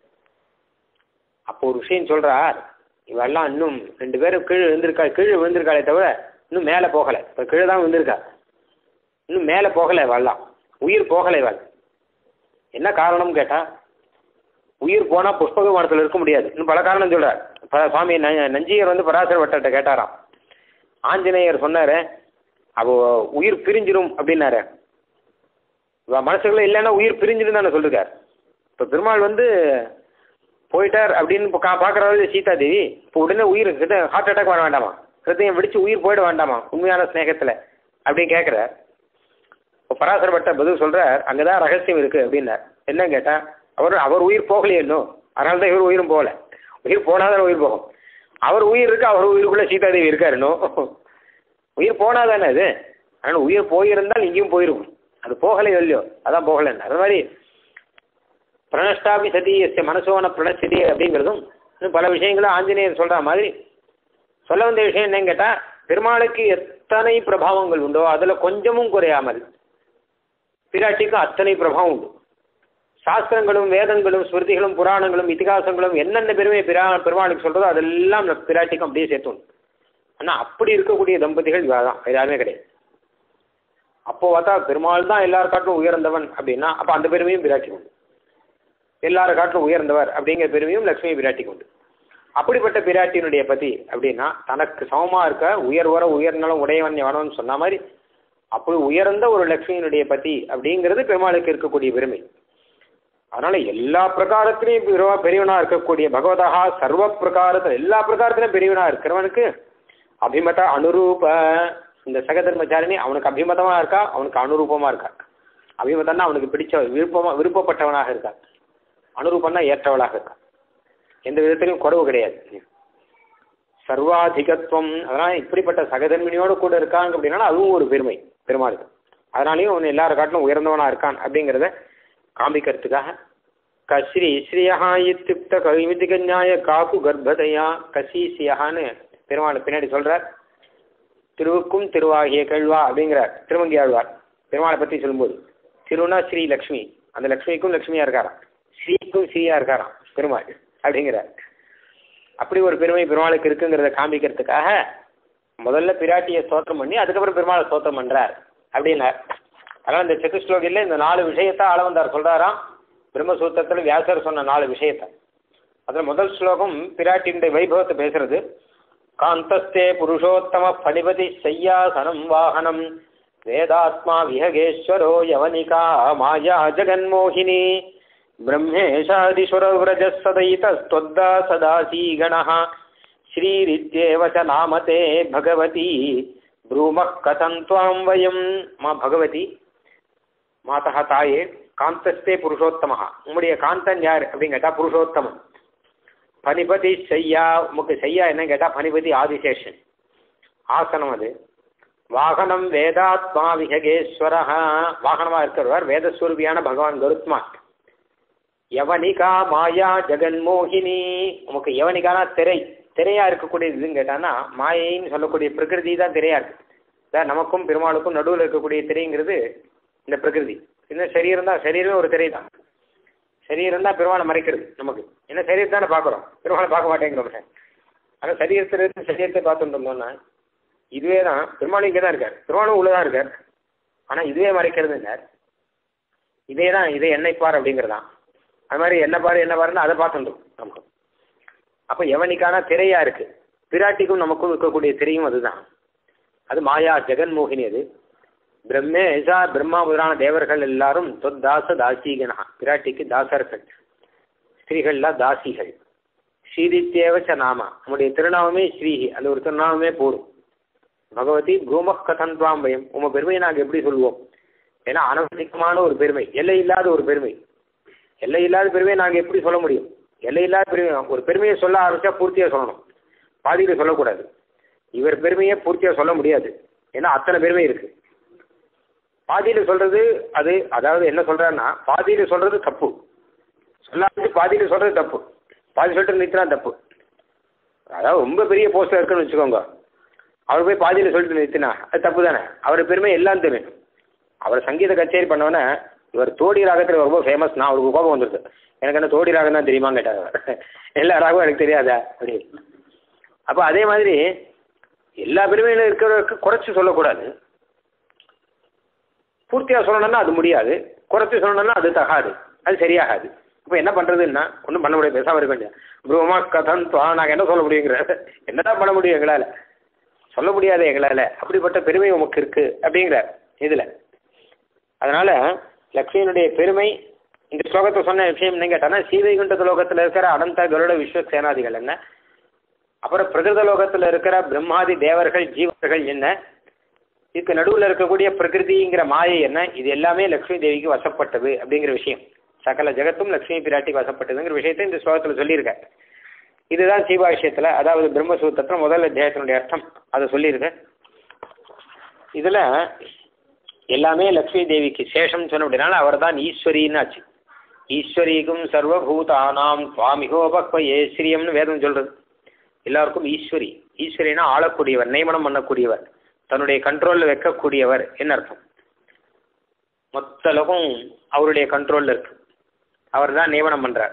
அப்போ ஒரு விஷயம் சொல்கிறார், இவெல்லாம் இன்னும் ரெண்டு பேரும் கீழே விழுந்திருக்கா, கீழே விழுந்திருக்காளே தவிர இன்னும் மேலே போகலை. இப்போ கீழே தான் விழுந்திருக்கா, இன்னும் மேலே போகலை. இவெல்லாம் உயிர் போகலை. இவள் என்ன காரணம் கேட்டால், உயிர் போனால் புஷ்பக விமானத்தில் இருக்க முடியாது. இன்னும் பல காரணம் சொல்கிறார். சுவாமி நஞ்சியர் வந்து பராசர வட்டத்தை கேட்டாராம். ஆஞ்சநேயர் சொன்னார், அப்போ உயிர் பிரிஞ்சிடும் அப்படின்னாரு. மனசுக்குள்ள இல்லைன்னா உயிர் பிரிஞ்சிடும் தானே சொல்லிருக்கார். இப்போ பெருமாள் வந்து போயிட்டார் அப்படின்னு பார்க்குறாரு சீதாதேவி. இப்போ உடனே உயிர் கிட்ட ஹார்ட் அட்டாக் வர வேண்டாமா, ஹிருதயம் வெடிச்சு உயிர் போயிட வேண்டாமா உண்மையான ஸ்நேகத்தில் அப்படின்னு கேட்குறார். இப்போ பராசர பட்ட பதில் சொல்கிறார், அங்கே தான் ரகசியம் இருக்குது அப்படின்னார். என்ன கேட்டால், அவர் அவர் உயிர் போகலையே இன்னும், அதனால தான் இவர் உயிரும் போகலை. உயிர் போனாதான் உயிர் போகும். அவர் உயிர் இருக்கு, அவர் உயிருக்குள்ளே சீதாதேவி இருக்கார் இன்னும். உயிர் போனாதானே அது. அதனால் உயிர் போயிருந்தால் இங்கேயும் போயிருக்கும். அது போகலை இல்லையோ, அதான் போகலைன்னு. அது மாதிரி பிரணஷ்டாபி சதி எஸ் மனசோன பிரணசதி அப்படிங்கிறதும் இன்னும் பல விஷயங்களும் ஆஞ்சநேயர் சொல்கிற மாதிரி. சொல்ல வந்த விஷயம் என்னன்னு கேட்டால், பெருமாளுக்கு எத்தனை பிரபாவங்கள் உண்டோ அதில் கொஞ்சமும் குறையாமல் பிராட்டிக்கும் அத்தனை பிரபாவம் உண்டு. சாஸ்திரங்களும் வேதங்களும் ஸ்மிருதிகளும் புராணங்களும் இதிகாசங்களும் என்னென்ன பெருமை பிரா பெருமாளுக்கு சொல்கிறதோ அதெல்லாம் பிராட்டிக்கும் அப்படியே சேர்த்து உண்டு. ஆனால் அப்படி இருக்கக்கூடிய தம்பதிகள் இவாதான், யாருமே கிடையாது. அப்போ பார்த்தா பெருமாள் தான் எல்லாரும் காட்டிலும் உயர்ந்தவன் அப்படின்னா, அப்போ அந்த பெருமையும் பிராட்டிக்கு உண்டு. எல்லாரும் காட்டிலும் உயர்ந்தவர் அப்படிங்கிற பெருமையும் லட்சுமி பிராட்டிக்கு உண்டு. அப்படிப்பட்ட பிராட்டியினுடைய பதி அப்படின்னா, தனக்கு சமமாக இருக்க உயர்வர உயர்நலம் உடையவன் எவனோன்னு சொன்ன மாதிரி அப்படி உயர்ந்த ஒரு லட்சுமியினுடைய பதி அப்படிங்கிறது பெருமாளுக்கு இருக்கக்கூடிய பெருமை. அதனால எல்லா பிரகாரத்திலையும் பெரியவனாக இருக்கக்கூடிய பகவதா சர்வ பிரகாரத்தில் எல்லா பிரகாரத்திலும் பெரியவனாக இருக்கிறவனுக்கு அபிமத அனுரூப, இந்த சகதர்மச்சாரிணி அவனுக்கு அபிமதமாக இருக்கா, அவனுக்கு அனுரூபமாக இருக்கா. அபிமதம்னா அவனுக்கு பிடிச்ச விருப்பமாக விருப்பப்பட்டவனாக இருக்கா, அனுரூபம்னா ஏற்றவளாக இருக்கா, எந்த விதத்திலையும் குறவு கிடையாது. சர்வாதிகத்துவம், அதனால் இப்படிப்பட்ட சகதர்மினியோடு கூட இருக்காங்க அப்படின்னா அதுவும் ஒரு பெருமை பெருமாளுக்கு. அதனாலையும் அவன் எல்லாரும் காட்டிலும் உயர்ந்தவனாக இருக்கான் அப்படிங்கிறத காமிக்கிறதுக்காக கஸ்ரீ ஸ்ரீயா இத்தியுக்த கவிமிதி கஞ்ஞாய காக்கு கர்ப்பதையா கசி சியான்னு பெருமாள் பின்னாடி சொல்கிறார். திருவுக்கும் திருவாகிய கேள்வா அப்படிங்கிறார் திருமங்கி ஆழ்வார் பெருமாளை பற்றி சொல்லும்போது. திருனா ஸ்ரீ லக்ஷ்மி, அந்த லக்ஷ்மிக்கும் லக்ஷ்மியா இருக்காராம், ஸ்ரீக்கும் ஸ்ரீயா இருக்காராம் பெருமாள் அப்படிங்கிறார். அப்படி ஒரு பெருமை பெருமாளுக்கு இருக்குங்கிறத காமிக்கிறதுக்காக முதல்ல பிராட்டியை ஸ்தோத்திரம் பண்ணி அதுக்கப்புறம் பெருமாளை ஸ்தோத்திரம் பண்றார் அப்படின்னார். அதனால் இந்த சதுஸ்லோகியில் இந்த நாலு விஷயத்தை ஆளவந்தார் சொல்றாராம். பிரம்மசூத்திரத்தில் வியாசர் சொன்ன நாலு விஷயத்தை. அதில் முதல் ஸ்லோகம் பிராட்டியினுடைய வைபவத்தை பேசுறது. காந்தஸ்தே புருஷோத்தம பணிபதி சையாசனம் வாகனம் வேதாத்மா விஹகேஸ்வரோ யவனிகா மாயா ஜெகன்மோகினி பிரம்மேஷாதிசுரவ்ரஜசதைதஸ்த்வத்தா சதாசி கணः ஸ்ரீரித்யேவ ச நாமதே பகவதி ப்ரூமः கதம் த்வாம் வயம். மா பகவதி, மாதா தாயே, காந்தஸ்தே புருஷோத்தமஹா, உம்முடைய காந்தன் யார் அப்படின்னு கேட்டால் புருஷோத்தமன். பனிபதி செய்யா, உமக்கு செய்யா என்ன கேட்டால் பனிபதி ஆதிசேஷன், ஆசனம் அது. வாகனம் வேதாத்மா விஹகேஸ்வரஹா, வாகனமாக இருக்கிறவர் வேதஸ்வரூபியான பகவான் கருத்மான். யவனிகா மாயா ஜெகன்மோகினி, உமக்கு யவனிகானா திரை, திரையா இருக்கக்கூடியது இதுன்னு கேட்டான்னா மாயைன்னு சொல்லக்கூடிய பிரகிருதி தான் திரையா இருக்கு. அதான் நமக்கும் பெருமாளுக்கும் நடுவில் இருக்கக்கூடிய திரைங்கிறது இந்த பிரகிருதி. இன்னும் சரீரம் தான், சரீரமே ஒரு திரை தான். சரீரம் தான் பெருமாளை மறைக்கிறது நமக்கு. ஏன்னா சரீரத்தை தானே பார்க்குறோம், பெருமாளை பார்க்க மாட்டேங்கிறோம். ஆனால் சரீரத்தில் சரீரத்தை பார்த்துட்டு இருந்தோம்னா இதுவே தான் பெருமாளும் இங்கே தான் இருக்கார், பெருமாளும் உள்ளதான் இருக்கார். ஆனால் இதுவே மறைக்கிறது இல்லை, இதே தான், இதே எண்ணெய் பார் அப்படிங்கிறதான். அது மாதிரி என்ன பாரு என்ன பாருன்னு அதை பார்த்துட்டோம் நமக்கு. அப்போ எவனிக்கான திரையா இருக்கு, பிராட்டிக்கும் நமக்கும் இருக்கக்கூடிய திரையும் அதுதான். அது மாயா ஜெகன்மோகினி. அது பிரம்மேஷா, பிரம்மா முதலான தேவர்கள் எல்லாரும் தொத்தாச தாசீகனா, பிராட்டிக்கு தாசர்கள், ஸ்திரீகள்லாம் தாசிகள். ஸ்ரீதித்யேவச்ச நாமா, நம்முடைய திருநாமமே ஸ்ரீஹி, அந்த ஒரு திருநாமமே போடும். பகவதி பூமக் கதம் துவாம் பயம், உங்க பெருமையை நாங்கள் எப்படி சொல்லுவோம்? ஏன்னா அனவதிகமான ஒரு பெருமை, எல்லை இல்லாத ஒரு பெருமை. எல்லை இல்லாத பெருமையை நாங்கள் எப்படி சொல்ல முடியும்? எல்லை இல்லாத பெருமை, ஒரு பெருமையை சொல்ல ஆரம்பிச்சா பூர்த்தியாக சொல்லணும், பாதியில் சொல்லக்கூடாது. இவர் பெருமையை பூர்த்தியாக சொல்ல முடியாது, ஏன்னா அத்தனை பெருமை இருக்கு. பாதியில் சொல்றது அது, அதாவது என்ன சொல்றாருன்னா பாதியில் சொல்றது தப்பு, சொல்லாது பாதியில் சொல்றது தப்பு, பாதி சொல்லிட்டு நிறுத்தினா தப்பு. அதாவது ரொம்ப பெரிய போஸ்டர் இருக்குன்னு வச்சுக்கோங்க, அவர் போய் பாதியில் சொல்லிட்டு நிறுத்தினா அது தப்பு தானே. அவர் பெருமை எல்லாம் தெரியும். அவர் சங்கீத கச்சேரி பண்ணோன்னே இவர் தோடி ராகத்தில் ரொம்ப ஃபேமஸ், நான் அவருக்கு கோபம் வந்துருக்கு. எனக்கு என்ன தோடி ராகம் தான் தெரியுமான்னு கேட்டாங்க. எல்லா ராகவும் எனக்கு தெரியாதா அப்படி. அப்போ அதே மாதிரி எல்லா பெருமையிலும் இருக்கிறவருக்கு குறைச்சி சொல்லக்கூடாது. பூர்த்தியாக சொல்லணும்னா அது முடியாது, குறைச்சி சொல்லணும்னா அது தகாது, அது சரியாகாது. இப்போ என்ன பண்ணுறதுன்னா ஒன்றும் பண்ண முடியாது, பேசாமல் இருக்க வேண்டிய. ப்ரூமா கதம் துவா, நாங்கள் என்ன சொல்ல முடியுங்கிற, என்னதான் பண்ண முடியும் எங்களால், சொல்ல முடியாது எங்களால். அப்படிப்பட்ட பெருமை உமக்கு இருக்குது அப்படிங்கிறார் இதில். அதனால் லக்ஷ்மியினுடைய பெருமை, இந்த ஸ்லோகத்தை சொன்ன விஷயம் என்ன கேட்டான்னா, சீவைகுண்ட லோகத்தில் இருக்கிற அனந்த கருட விஸ்வசேனாதிகள் என்ன, அப்புறம் பிரகிருத லோகத்தில் இருக்கிற பிரம்மாதி தேவர்கள் ஜீவர்கள் என்ன, இதுக்கு நடுவில் இருக்கக்கூடிய பிரகிருதிங்கிற மாயை என்ன, இது எல்லாமே லக்ஷ்மி தேவிக்கு வசப்பட்டது அப்படிங்கிற விஷயம். சகல ஜெகத்தும் லக்ஷ்மி பிராட்டிக்கு வசப்பட்டதுங்கிற விஷயத்தை இந்த ஸ்லோகத்தில் சொல்லியிருக்கேன். இதுதான் சீபாஷ்யத்தில், அதாவது பிரம்மசூத்திரத்தில் முதல் அத்தியாயத்தினுடைய அர்த்தம் அதை சொல்லியிருக்கேன். இதில் எல்லாமே லக்ஷ்மி தேவிக்கு சேஷம் சொன்ன அப்படின்னால அவர் தான் ஈஸ்வரின்னு ஆச்சு. ஈஸ்வரிக்கும் சர்வபூதானாம் சுவாமிகோபக்வயே ஸ்ரீயம்னு வேதம் சொல்றது. எல்லாருக்கும் ஈஸ்வரி, ஈஸ்வரினா ஆளக்கூடியவர், நியமனம் பண்ணக்கூடியவர், தன்னுடைய கண்ட்ரோலில் வைக்கக்கூடியவர் என்ன அர்த்தம். மொத்த லோகம் அவருடைய கண்ட்ரோலில் இருக்கு, அவர் தான் நியமனம் பண்றார்.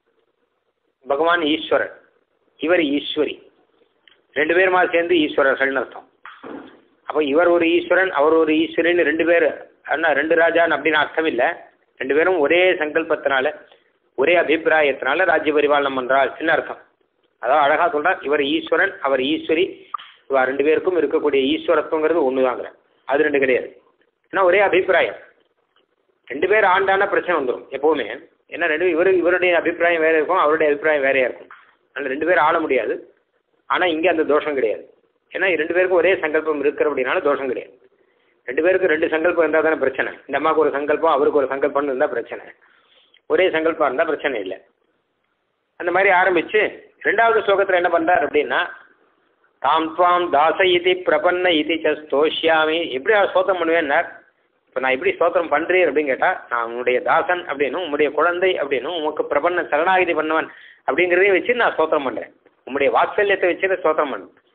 பகவான் ஈஸ்வரர், இவர் ஈஸ்வரி, ரெண்டு பேருமா சேர்ந்து ஈஸ்வரர்கள்னு அர்த்தம். அப்போ இவர் ஒரு ஈஸ்வரன், அவர் ஒரு ஈஸ்வரன், ரெண்டு பேர் அண்ணா ரெண்டு ராஜான்னு அப்படின்னு அர்த்தம் இல்லை. ரெண்டு பேரும் ஒரே சங்கல்பத்தினால ஒரே அபிப்பிராயத்தினால ராஜ்ய பரிபாலனம் பண்றாள் என்ன அர்த்தம். அதாவது அழகா சொல்றார், இவர் ஈஸ்வரன் அவர் ஈஸ்வரி, இவ ரெண்டு பேருக்கும் இருக்கக்கூடிய ஈஸ்வரத்துவங்கிறது ஒன்று தாங்கிற, அது ரெண்டு கிடையாது. ஏன்னா ஒரே அபிப்பிராயம், ரெண்டு பேர் ஆண்டான பிரச்சனை வந்துடும் எப்போவுமே. ஏன்னா ரெண்டு இவர் இவருடைய அபிப்பிராயம் வேற இருக்கும், அவருடைய அபிப்பிராயம் வேறையா இருக்கும். அதனால் ரெண்டு பேரும் ஆள முடியாது. ஆனால் இங்கே அந்த தோஷம் கிடையாது. ஏன்னா ரெண்டு பேருக்கும் ஒரே சங்கல்பம் இருக்கிற அப்படின்னால தோஷம் கிடையாது. ரெண்டு பேருக்கு ரெண்டு சங்கல்பம் இருந்தால் தானே பிரச்சனை. இந்த அம்மாவுக்கு ஒரு சங்கல்பம் அவருக்கு ஒரு சங்கல்பம்னு இருந்தால் பிரச்சனை, ஒரே சங்கல்பம் இருந்தால் பிரச்சனை இல்லை. அந்த மாதிரி ஆரம்பித்து ரெண்டாவது ஸ்லோகத்தில் என்ன பண்ணுறார் அப்படின்னா, தாம் துவாம் தாச இதி பிரபன்ன இதி ச ஸ்தோஷ்யாமி. எப்படி அவர் ஸ்தோத்திரம் பண்ணுவேன்னார். இப்போ நான் எப்படி ஸ்தோத்திரம் பண்ணுறேன் அப்படின்னு கேட்டால், நான் உன்னுடைய தாசன் அப்படின்னும் உன்னுடைய குழந்தை அப்படின்னும் உமக்கு பிரபன்ன சரணாகிதி பண்ணுவன் அப்படிங்கிறதையும் வச்சு நான் ஸ்தோத்திரம் பண்ணுறேன். உங்களுடைய வாத்சல்யத்தை வச்சு ஸ்தோத்திரம் பண்ணு.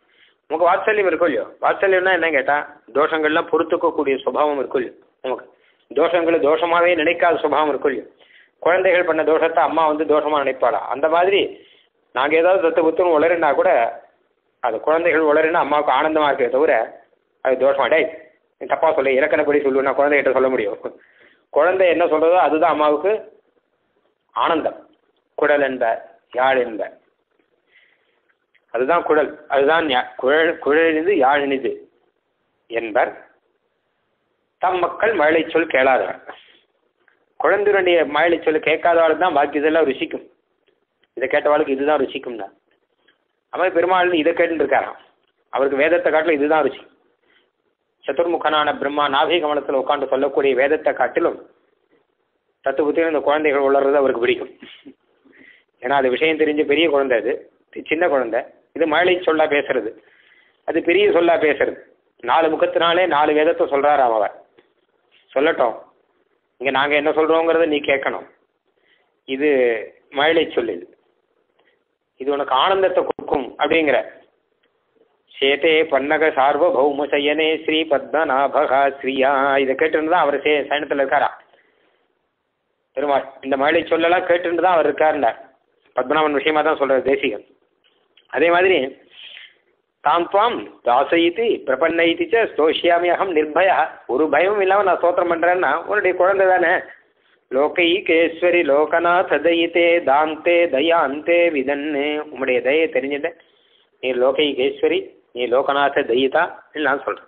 நமக்கு வாத்சல்யம் இருக்கும் இல்லையோ? வாத்சல்யம்னா என்ன கேட்டால் தோஷங்கள்லாம் பொறுத்துக்கக்கூடிய சுபாவம் இருக்கும் இல்லையோ? நமக்கு தோஷங்களை தோஷமாகவே நினைக்காத சுபாவம் இருக்கும் இல்லையோ? குழந்தைகள் பண்ண தோஷத்தை அம்மா வந்து தோஷமாக நினைப்பாளா? அந்த மாதிரி நாங்கள் ஏதாவது தத்து புத்துன்னு உளறினா கூட அது குழந்தைகள் உளறினா அம்மாவுக்கு ஆனந்தமாக இருக்கே தவிர அது தோஷமா டே தப்பாக சொல்ல இலக்கணப்படி சொல்லுவேன் குழந்தைகிட்ட சொல்ல முடியும். குழந்தை என்ன சொல்கிறதோ அதுதான் அம்மாவுக்கு ஆனந்தம். குழல் என்ப யாழ் என்ப அதுதான் குழல், அதுதான் குழல் குழலினிது யாழினிது என்பர் தம் மக்கள் மழலை சொல் கேளாதவர். குழந்தையுடைய மழலை சொல் கேட்காதவாளுக்கு தான் பாக்கி இதெல்லாம் ருசிக்கும். இதை கேட்டவாளுக்கு இதுதான் ருசிக்கும்னா அவன் பெருமாள் இதை கேட்டுருக்காராம். அவருக்கு வேதத்தை காட்டிலும் இதுதான் ருசி. சதுர்முகனான பிரம்மா நாபி கமலத்தில் உட்காந்து சொல்லக்கூடிய வேதத்தை காட்டிலும் தத்துவத்தையும் இந்த குழந்தைகள் உளர்றது அவருக்கு பிடிக்கும். ஏன்னா அது விஷயம் தெரிஞ்ச பெரிய குழந்தை, அது சின்ன குழந்தை. இது மழலை சொல்லா பேசுறது, அது பெரிய சொல்லா பேசுறது. நாலு முகத்தினாலே நாலு வேதத்தை சொல்கிறாராம் அவர். சொல்லட்டும், இங்கே நாங்கள் என்ன சொல்கிறோங்கிறத நீ கேட்கணும். இது மழலை சொல்லு, இது உனக்கு ஆனந்தத்தை கொடுக்கும் அப்படிங்கிற. சேதே பன்னக சார்வ பௌம சயனே ஸ்ரீ பத்மநாபகா ஸ்ரீயா. இதை கேட்டுன்னு தான் அவர் சே சயனத்தில் இருக்காரா பெருமாள். இந்த மழலை சொல்லலாம் கேட்டுன்னு தான் அவர் இருக்காருல்ல. பத்மநாபன் விஷயமா தான் சொல்கிறார் தேசிகன். அதே மாதிரி தாம் துவாம் தாசயித்து பிரபன்னைத்தி ச ஸ்தோஷியாமி அகம் நிர்பயா. ஒரு பயமும் இல்லாமல் நான் ஸ்தோத்திரம் பண்ணுறேன்னா உன்னுடைய குழந்தை தானே. லோகைகேஸ்வரி லோகநாத தயித்தே தாந்தே தயாந்தே விதன்னு. உம்முடைய தயை தெரிஞ்சுட்ட நீ லோகைகேஸ்வரி, நீ லோகநாத தயிதா நான் சொல்கிறேன்.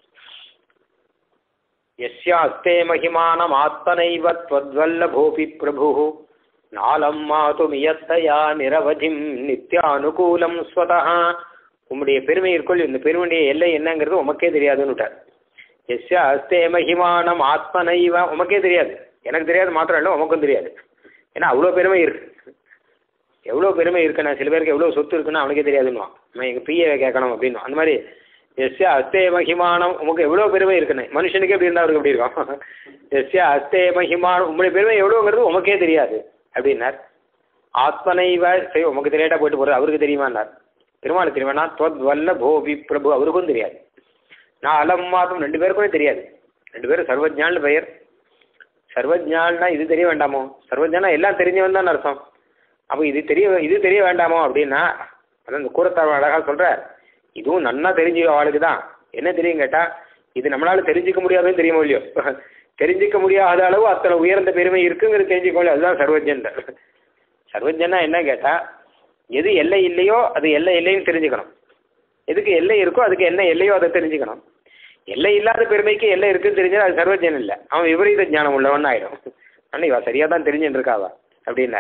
யஸ்யாஸ்தே மகிமானம் ஆத்மனைவ த்வத்வல்லபோபி பிரபு நாலம் மாதுமியத்தயா நிரவதிம் நித்யானுகூலம் ஸ்வதா. உம்முடைய பெருமை இருக்குள், இந்த பெருமையுடைய எல்லை என்னங்கிறது உமக்கே தெரியாதுன்னு விட்டார். யஸ்யாஸ்தே மகிமானம் ஆத்மனைவ, உமக்கே தெரியாது, எனக்கு தெரியாது, மாத்திரம் இல்லை உமக்கும் தெரியாது. ஏன்னா அவ்வளோ பெருமை இருக்கு. எவ்வளோ பெருமை இருக்குண்ணா, சில பேருக்கு எவ்வளோ சொத்து இருக்குன்னா அவனுக்கே தெரியாதுன்னுவான். நம்ம எங்கள் பிஏ கேட்கணும் அப்படின்னு. அந்த மாதிரி எஸ்யா அஸ்தே மகிமானம், உமக்கு எவ்வளோ பெருமை இருக்குண்ணே. மனுஷனுக்கு எப்படி இருந்தால் அவருக்கு எப்படி இருக்கும். எஸ்யா அஸ்தே மகிமானம், உங்களுடைய பெருமை எவ்வளோங்கிறது உமக்கே தெரியாது அப்படின்னார். ஆத்மனைவ, சரி உமக்கு தெரியாட்டா போயிட்டு போகிறது, அவருக்கு தெரியுமான்னார். பெருமாள் தெரியுமாண்ணா தொத் வல்ல போபி பிரபு, அவருக்கும் தெரியாது. நான் அலம் மாதம் ரெண்டு பேருக்குமே தெரியாது. ரெண்டு பேரும் சர்வஜான்னு பெயர். சர்வஜான்னா இது தெரிய வேண்டாமோ? சர்வஜானா எல்லாம் தெரிஞ்சவன் தான் அர்த்தம். அப்போ இது தெரிய இது தெரிய வேண்டாமோ அப்படின்னா அதான் இந்த கூறத்தாழ்வு அழகாக சொல்கிற. இதுவும் நன்னா தெரிஞ்ச ஆளுக்கு தான் என்ன தெரியும் கேட்டால், இது நம்மளால் தெரிஞ்சிக்க முடியாதுன்னு தெரியுமோ இல்லையோ. தெரிஞ்சிக்க முடியாத அளவு அத்தனை உயர்ந்த பெருமை இருக்குங்கிறது தெரிஞ்சிக்க முடியாது. அதுதான் சர்வஜன். சர்வஜன்னா என்ன கேட்டால், எது எல்லை இல்லையோ அது எல்லை இல்லைன்னு தெரிஞ்சுக்கணும். எதுக்கு எல்லை இருக்கோ அதுக்கு என்ன எல்லையோ அதை தெரிஞ்சுக்கணும். எல்லை இல்லாத பெருமைக்கு எல்லை இருக்குன்னு தெரிஞ்சால் அது சர்வஜன் இல்லை, அவன் விபரீத ஞானம் உள்ளவன் ஆயிடும். ஆனால் இவா சரியாக தான் தெரிஞ்சுட்டு இருக்காவா அப்படின்னா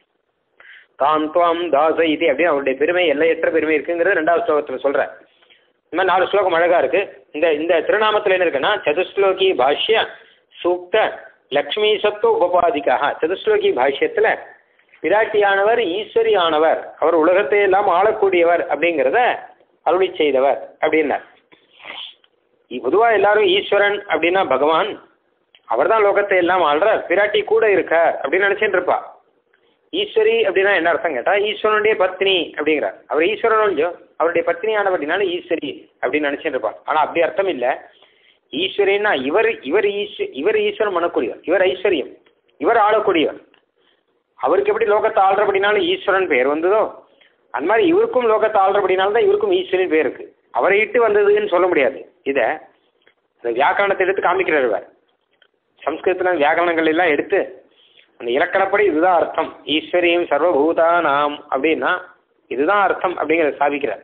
தான் துவாம் தாச இது அப்படின்னு அவருடைய பெருமை எல்லையற்ற பெருமை இருக்குங்கிறது ரெண்டாவது ஸ்லோகத்தில் சொல்கிறேன். இந்த மாதிரி நாலு ஸ்லோகம் அழகாக இருக்குது. இந்த இந்த திருநாமத்தில் என்ன இருக்குன்னா, சதுஸ்லோகி பாஷ்ய சூக்த லக்ஷ்மி சத்துவ உபபாதிக்காக. சதுஸ்லோகி பாஷ்யத்தில் பிராட்டியானவர் ஈஸ்வரி ஆனவர், அவர் உலகத்தை எல்லாம் ஆளக்கூடியவர் அப்படிங்கிறத அருளி செய்தவர் அப்படின்னார். பொதுவாக எல்லாரும் ஈஸ்வரன் அப்படின்னா பகவான், அவர் தான் லோகத்தை எல்லாம் ஆள்றார், பிராட்டி கூட இருக்க அப்படின்னு நினச்சிட்டு இருப்பா. ஈஸ்வரி அப்படின்னா என்ன அர்த்தம் கேட்டால், ஈஸ்வரனுடைய பத்னி அப்படிங்கிறார். அவர் ஈஸ்வரனும் இல்லையோ, அவருடைய பத்னியானபடினால ஈஸ்வரி அப்படின்னு நினச்சிட்டு இருப்பார். ஆனால் அப்படி அர்த்தம் இல்லை. ஈஸ்வரின்னா இவர் இவர் ஈஸ்வ இவர் ஈஸ்வரன் மனக்கூடியவர், இவர் ஐஸ்வர்யம், இவர் ஆளக்கூடியவர். அவருக்கு எப்படி லோகத்தை ஆள்றபடினாலும் ஈஸ்வரன் பெயர் வந்ததோ, அந்த மாதிரி இவருக்கும் லோகத்தை ஆள்றபடினால்தான் தான் இவருக்கும் ஈஸ்வரன் பேர் இருக்கு. அவரை இட்டு வந்ததுன்னு சொல்ல முடியாது. இதை அந்த வியாக்கரணத்தை எடுத்து காமிக்கிறார். சம்ஸ்கிருதத்தில் வியாக்கரணங்கள் எல்லாம் எடுத்து அந்த இலக்கணப்படி இதுதான் அர்த்தம், ஈஸ்வரியும் சர்வபூதா நாம் அப்படின்னா இதுதான் அர்த்தம் அப்படிங்கிறத சாதிக்கிறார்.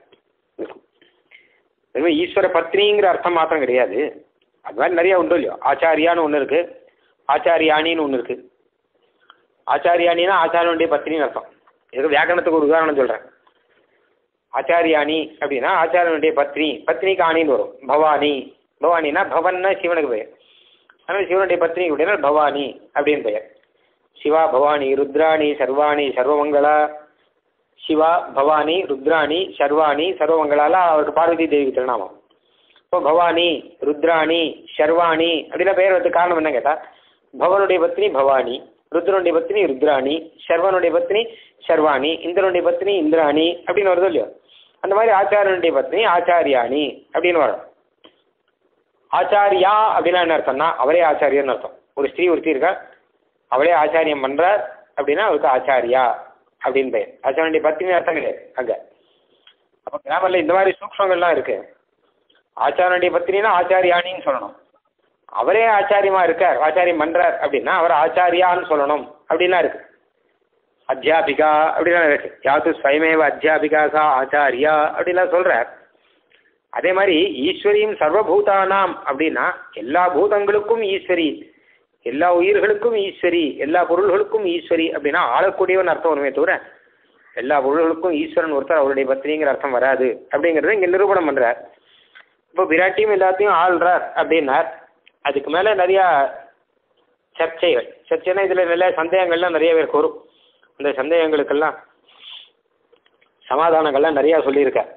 ஈஸ்வர பத்னிங்கிற அர்த்தம் மாத்திரம் கிடையாது, அது மாதிரி நிறையா உண்டு இல்லையோ. ஆச்சாரியான்னு ஒன்று இருக்கு, ஆச்சாரியானின்னு ஒன்று இருக்கு. ஆச்சாரியானின்னா ஆச்சாரியனுடைய பத்னின்னு அர்த்தம். இதுக்கு வியாக்கரணத்துக்கு ஒரு உதாரணம் சொல்கிறேன். ஆச்சாரியானி அப்படின்னா ஆச்சாரியனுடைய பத்னி, பத்னிக்கு ஆணின்னு வரும். பவானி, பவானின்னா பவன்னா சிவனுக்கு பெயர், அதனால் சிவனுடைய பத்னி அப்படின்னா பவானி அப்படின்னு பெயர். சிவா பவானி ருத்ராணி சர்வாணி சர்வமங்களா, சிவா பவானி ருத்ராணி சர்வாணி சர்வமங்களால அவருக்கு பார்வதி தேவிக்கு திருநாமம். இப்போ பவானி ருத்ராணி சர்வாணி அப்படின்னா பெயர் வந்து காரணம் என்ன கேட்டால், பவனுடைய பத்னி பவானி, ருத்ரனுடைய பத்னி ருத்ராணி, சர்வனுடைய பத்னி சர்வாணி, இந்திரனுடைய பத்னி இந்திராணி அப்படின்னு வருது இல்லையோ. அந்த மாதிரி ஆச்சாரியனுடைய பத்னி ஆச்சாரியாணி அப்படின்னு வரும். ஆச்சாரியா அப்படின்னா என்ன அர்த்தம்னா அவரே ஆச்சாரியன்னு அர்த்தம். ஒரு ஸ்திரீ ஒருத்தி இருக்கா, அவளே ஆச்சாரியம் பண்றார் அப்படின்னா அவருக்கு ஆச்சாரியா அப்படின்னு பெயர். ஆச்சாரியனுடைய பத்னி அர்த்தம் கிடையாது அங்க. அப்போ கிராமர்ல இந்த மாதிரி சூக்ஷங்கள்லாம் இருக்கு. ஆச்சாரியனுடைய பத்னினா ஆச்சாரியாணின்னு சொல்லணும். அவரே ஆச்சாரியமா இருக்கார், ஆச்சாரியம் பண்றார் அப்படின்னா அவர் ஆச்சாரியான்னு சொல்லணும் அப்படின்லாம் இருக்கு. அத்தியாபிகா அப்படிலாம் இருக்கு. யாத்து ஸ்வயமேவ அத்தியாபிகா சா ஆச்சாரியா அப்படின்லாம் சொல்றார். அதே மாதிரி ஈஸ்வரியும் சர்வபூதானாம் அப்படின்னா எல்லா பூதங்களுக்கும் ஈஸ்வரி, எல்லா உயிர்களுக்கும் ஈஸ்வரி, எல்லா பொருள்களுக்கும் ஈஸ்வரி அப்படின்னா ஆளக்கூடியவன் அர்த்தம் வருமே தவிர எல்லா பொருள்களுக்கும் ஈஸ்வரன் ஒருத்தர் அவருடைய பத்னிங்கிற அர்த்தம் வராது அப்படிங்கிறத இங்கே நிரூபணம் பண்றார். இப்போ விராட்டியும் எல்லாத்தையும் ஆள்றார் அப்படின்னார். அதுக்கு மேலே நிறையா சர்ச்சைகள், சர்ச்சைனா இதில் நிறைய சந்தேகங்கள்லாம் நிறைய பேருக்கு வரும். அந்த சந்தேகங்களுக்கெல்லாம் சமாதானங்கள்லாம் நிறையா சொல்லியிருக்கார்.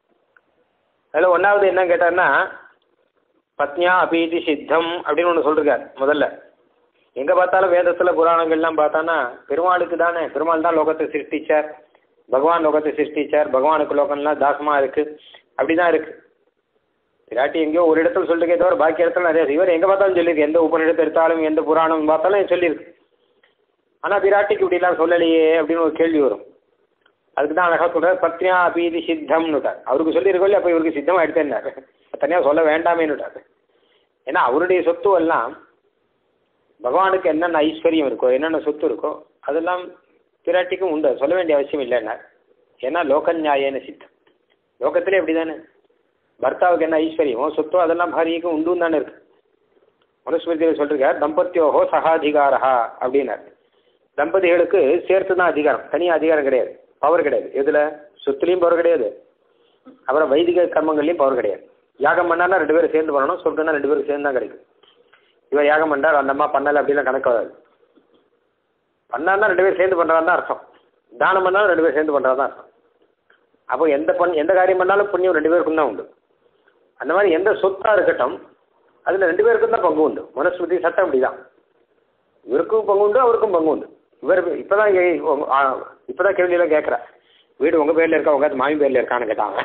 அதில் ஒன்றாவது என்ன கேட்டார்னா பத்னியா அபீதி சித்தம் அப்படின்னு ஒன்று சொல்லிருக்கார். முதல்ல எங்கே பார்த்தாலும் வேதத்தில் புராணங்கள்லாம் பார்த்தானா பெருமாளுக்கு தானே, பெருமாள் தான் லோகத்தை சிருஷ்டிச்சார், பகவான் லோகத்தை சிருஷ்டிச்சார், பகவானுக்கு லோகம்லாம் தாசமாக இருக்குது அப்படி தான் இருக்குது. விராட்டி எங்கேயோ ஒரு இடத்துல சொல்லிருக்கே தவிர பாக்கி இடத்துல நிறைய இவர் எங்கே பார்த்தாலும் சொல்லியிருக்கு. எந்த உபநிடத்தை எடுத்தாலும் எந்த புராணம் பார்த்தாலும் சொல்லியிருக்கு. ஆனால் விராட்டிக்கு இப்படிலாம் சொல்லலையே அப்படின்னு ஒரு கேள்வி வரும். அதுக்கு தான் அழகாக சொல்கிறார் பத்னியா அபீதி சித்தம்னுட்டார். அவருக்கு சொல்லியிருக்கோல்ல, அப்போ இவருக்கு சித்தமாக எடுத்தேன்னார், தனியாக சொல்ல வேண்டாமேன்னுட்டார். ஏன்னா அவருடைய சொத்து எல்லாம் பகவானுக்கு என்னென்ன ஐஸ்வர்யம் இருக்கோ, என்னென்ன சொத்து இருக்கோ அதெல்லாம் பிராட்டிக்கும் உண்டு, சொல்ல வேண்டிய அவசியம் இல்லைன்னா. ஏன்னா லோக நியாயன சித்தம், லோகத்திலே எப்படி தானே பர்த்தாவுக்கு என்ன ஐஸ்வர்யமோ சொத்தோ அதெல்லாம் பாரியக்கும் உண்டுன்னு தானே இருக்கு. மனுஸ்மிருதியில் சொல்லிருக்கார் தம்பத்தியோகோ சகாதிகாரா அப்படின்னார். தம்பதிகளுக்கு சேர்த்து தான் அதிகாரம், தனியாக அதிகாரம் கிடையாது, பவர் கிடையாது. எதில் சொத்துலேயும் பவர் கிடையாது, அப்புறம் வைதிக கர்மங்கள்லையும் பவர் கிடையாது. யாகம் பண்ணாலும் ரெண்டு பேரும் சேர்ந்து பண்ணணும், சொத்துனா ரெண்டு பேரும் சேர்ந்து தான் கிடைக்கும். இவர் யாகம் பண்ணார் அந்த அம்மா பண்ணலை அப்படிலாம் கணக்கு வராது. பண்ணாருன்னா ரெண்டு பேரும் சேர்ந்து பண்ணுறாரு தான் அர்த்தம். தானம் பண்ணாலும் ரெண்டு பேரும் சேர்ந்து பண்ணுறது தான் அர்த்தம். அப்போ எந்த பண் எந்த காரியம் பண்ணாலும் புண்ணியம் ரெண்டு பேருக்கும் தான் உண்டு. அந்த மாதிரி எந்த சொத்தாக இருக்கட்டும் அதில் ரெண்டு பேருக்கும் தான் பங்கு உண்டு. மனுஸ்மிருதி சட்டம் அப்படி தான். இவருக்கும் பங்கு உண்டு, அவருக்கும் பங்கு உண்டு. இவர் இப்போ தான் இப்போ தான் கேள்வியெல்லாம் கேட்குறா, வீடு உங்கள் பேரில் இருக்கா உங்கள் மாமி பேரில் இருக்கான்னு கேட்டாங்க.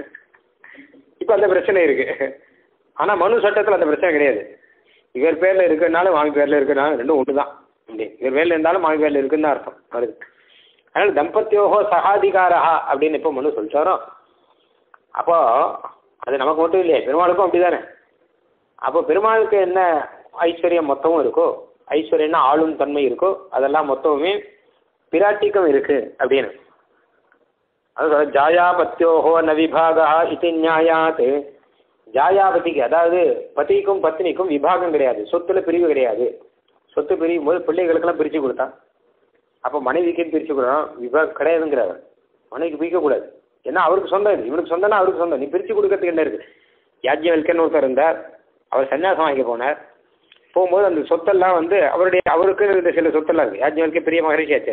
இப்போ அந்த பிரச்சனை இருக்குது. ஆனால் மனு சட்டத்தில் அந்த பிரச்சனை கிடையாது. இவர் பேரில் இருக்கிறனாலும் மாமி பேரில் இருக்கிறனாலும் ரெண்டும் ஒன்று தான். அப்படி இவர் பேரில் இருந்தாலும் மாமி பேரில் இருக்குன்னு தான் அர்த்தம் வருது. அதனால் தம்பத்தியோகோ சகாதிகாரா அப்படின்னு இப்போ மனு சொல்லிச்சாரோ, அப்போ அது நமக்கு மட்டும் இல்லையே, பெருமாளுக்கும் அப்படி தானே. அப்போ பெருமாளுக்கு என்ன ஐஸ்வர்யம் மொத்தமும் இருக்கோ, ஐஸ்வர்யம்னா ஆளும் தன்மை இருக்கோ, அதெல்லாம் மொத்தமுமே பிராட்டிக்கும் இருக்கு அப்படின்னு. அது ஜாயாபத்தியோகோ ந விபாகா இது நியாயாத். ஜாயாபதிக்கு அதாவது பத்திக்கும் பத்னிக்கும் விபாகம் கிடையாது, சொத்துல பிரிவு கிடையாது. சொத்து பிரியும் போது பிள்ளைகளுக்கெல்லாம் பிரித்து கொடுத்தான். அப்போ மனைவிக்கு பிரித்து கொடுக்கணும், விபாகம் கிடையாதுங்கிறார். மனைவிக்கு பிரிக்கக்கூடாது, ஏன்னா அவருக்கு சொந்தம் இது, இவனுக்கு சொந்தம்னா அவருக்கு சொந்தம், நீ பிரித்து கொடுக்கறதுக்கு என்ன இருக்குது. யாஜ்ஞவல்கர்னு ஒருத்தர் இருந்தார், அவர் சன்னியாசம் வாங்கி போனார். போகும்போது அந்த சொத்தெல்லாம் வந்து அவருடைய அவருக்கு இருந்த சில சொத்தெல்லாம் இருக்குது. யாஜ்ஞவல்கே பெரிய மகரிஷியாச்சு.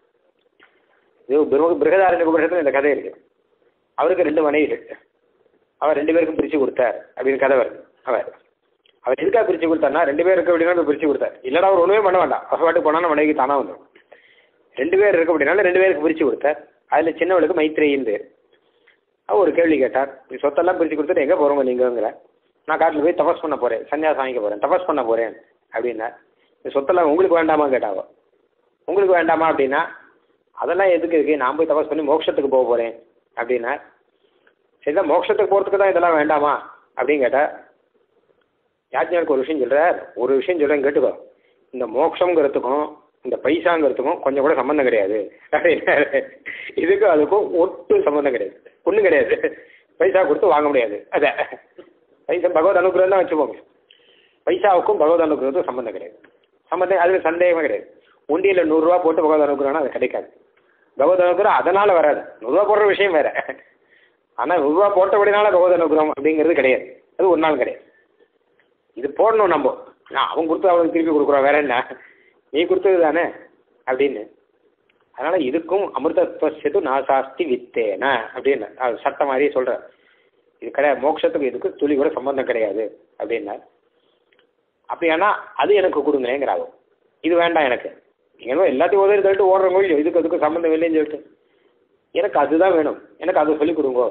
இது பிருகதாரண்ய உபனிஷத்துல இந்த கதை இருக்குது. அவருக்கு ரெண்டு மனைவிகள், அவர் ரெண்டு பேருக்கும் பிரித்து கொடுத்தார் அப்படின்னு கதை வருது. அவர் அவர் எதுக்காக பிரித்து கொடுத்தாருன்னா ரெண்டு பேருக்கு அப்படின்னா பிரித்து கொடுத்தார். இல்லைனா அவர் ஒன்றுமே பண்ண வேண்டாம், அவர் பாட்டு போனாலும் மனைவிக்கு தானாக வந்துடும். ரெண்டு பேர் இருக்க அப்படின்னால ரெண்டு பேருக்கு பிரித்து கொடுத்தார். அதில் சின்னவளுக்கு மைத்ரேயின் பேர். அவர் ஒரு கேள்வி கேட்டார், நீ சொத்தெல்லாம் பிரித்து கொடுத்துட்டு எங்கே போகிறோங்க நீங்கங்கிற. நான் காட்டில் போய் தபஸ் பண்ண போகிறேன், சன்னியாசம் வாங்கிக்க போகிறேன், தபஸ் பண்ண போகிறேன் அப்படின்னா. இந்த சொத்தெல்லாம் உங்களுக்கு வேண்டாமா கேட்டாவோ. உங்களுக்கு வேண்டாமா அப்படின்னா அதெல்லாம் எதுக்கு இருக்குது, நான் போய் தபஸ் பண்ணி மோட்சத்துக்கு போக போகிறேன் அப்படின்னா. சரிதான், மோட்சத்துக்கு போகிறதுக்கு தான் இதெல்லாம் வேண்டாமா அப்படின்னு கேட்டால் யாஜ்ஞவல்கர் ஒரு விஷயம் சொல்கிறார். ஒரு விஷயம் சொல்கிறேன் கேட்டுக்கோ, இந்த மோட்சங்கிறதுக்கும் இந்த பைசாங்கிறதுக்கும் கொஞ்சம் கூட சம்மந்தம் கிடையாது அப்படின்னா. இதுக்கும் அதுக்கும் ஒட்டு சம்மந்தம் கிடையாது, ஒன்றும் கிடையாது. பைசா கொடுத்து வாங்க முடியாது. அதை பைசா பகவத் அனுகிரகம் தான் வச்சுப்போங்க. பைசாவுக்கும் பகவத் அனுகிரகத்துக்கும் சம்மந்தம் கிடையாது. சம்மந்தம் அதில் சந்தேகமே கிடையாது. உண்டியில் நூறுரூவா போட்டு பகவத் அனுகிரகம்னா அது கிடைக்காது. பகவத் அனுகிரகம் அதனால் வராது. நூறுரூவா போடுற விஷயம் வேறு, ஆனால் நூறுரூவா போட்டபடினால பகவத் அனுகிரகம் அப்படிங்கிறது கிடையாது. அது ஒரு நாள் கிடையாது. இது போடணும் நம்ம. நான் அவன் கொடுத்து அவனுக்கு திருப்பி கொடுக்குறோம், வேற என்ன, நீ கொடுத்தது தானே அப்படின்னு. அதனால் இதுக்கும் அமிர்தத்வசது நாசாஸ்தி வித்தேன அப்படின்னு அது சட்டம் மாதிரியே சொல்கிறார். இது கிடையாது, மோட்சத்துக்கு இதுக்கு துளி கூட சம்பந்தம் கிடையாது அப்படின்னா. அப்படியானா அது எனக்கு கொடுங்களேங்கிறாகும். இது வேண்டாம் எனக்கு, நீங்கள் எல்லாத்தையும் உதவி தள்ளிட்டு ஓடுறவங்க இல்லையோ, இதுக்கு அதுக்கு சம்மந்தம் இல்லைன்னு சொல்லிட்டு எனக்கு அதுதான் வேணும், எனக்கு அதை சொல்லிக் கொடுங்கோ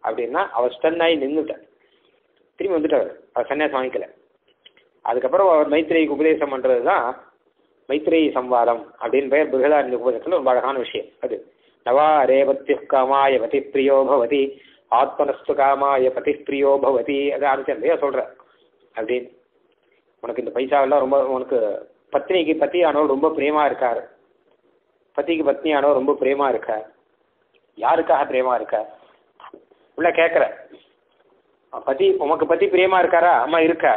அப்படின்னா அவர் ஸ்டன்னாகி நின்றுட்டார். திரும்பி வந்துட்டார், அவர் சன்னியாசம் வாங்கிக்கல. அதுக்கப்புறம் அவர் மைத்ரேயிக்கு உபதேசம் பண்ணுறது தான் மைத்ரேயி சம்வாதம் அப்படின்னு பெயர். பிருகதாரண்ய உபதேசத்தில் ரொம்ப அழகான விஷயம் அது. நவா ரேவத்யு காமாய பதி பிரியோ பவதி ஆத்மனஸ்து காமாய பதி பிரியோ பவதி. அதை ஆரம்பிச்சா சொல்கிற அப்படின்னு, உனக்கு இந்த பைசாவெல்லாம் ரொம்ப, உனக்கு பத்னிக்கு பத்தியானவர் ரொம்ப பிரேமா இருக்கார், பத்திக்கு பத்னியானவர் ரொம்ப பிரேமா இருக்கார், யாருக்காக பிரேமா இருக்கார் உள்ள கேட்குற. பதி உமக்கு பத்தி பிரேமா இருக்காரா? அம்மா இருக்கார்.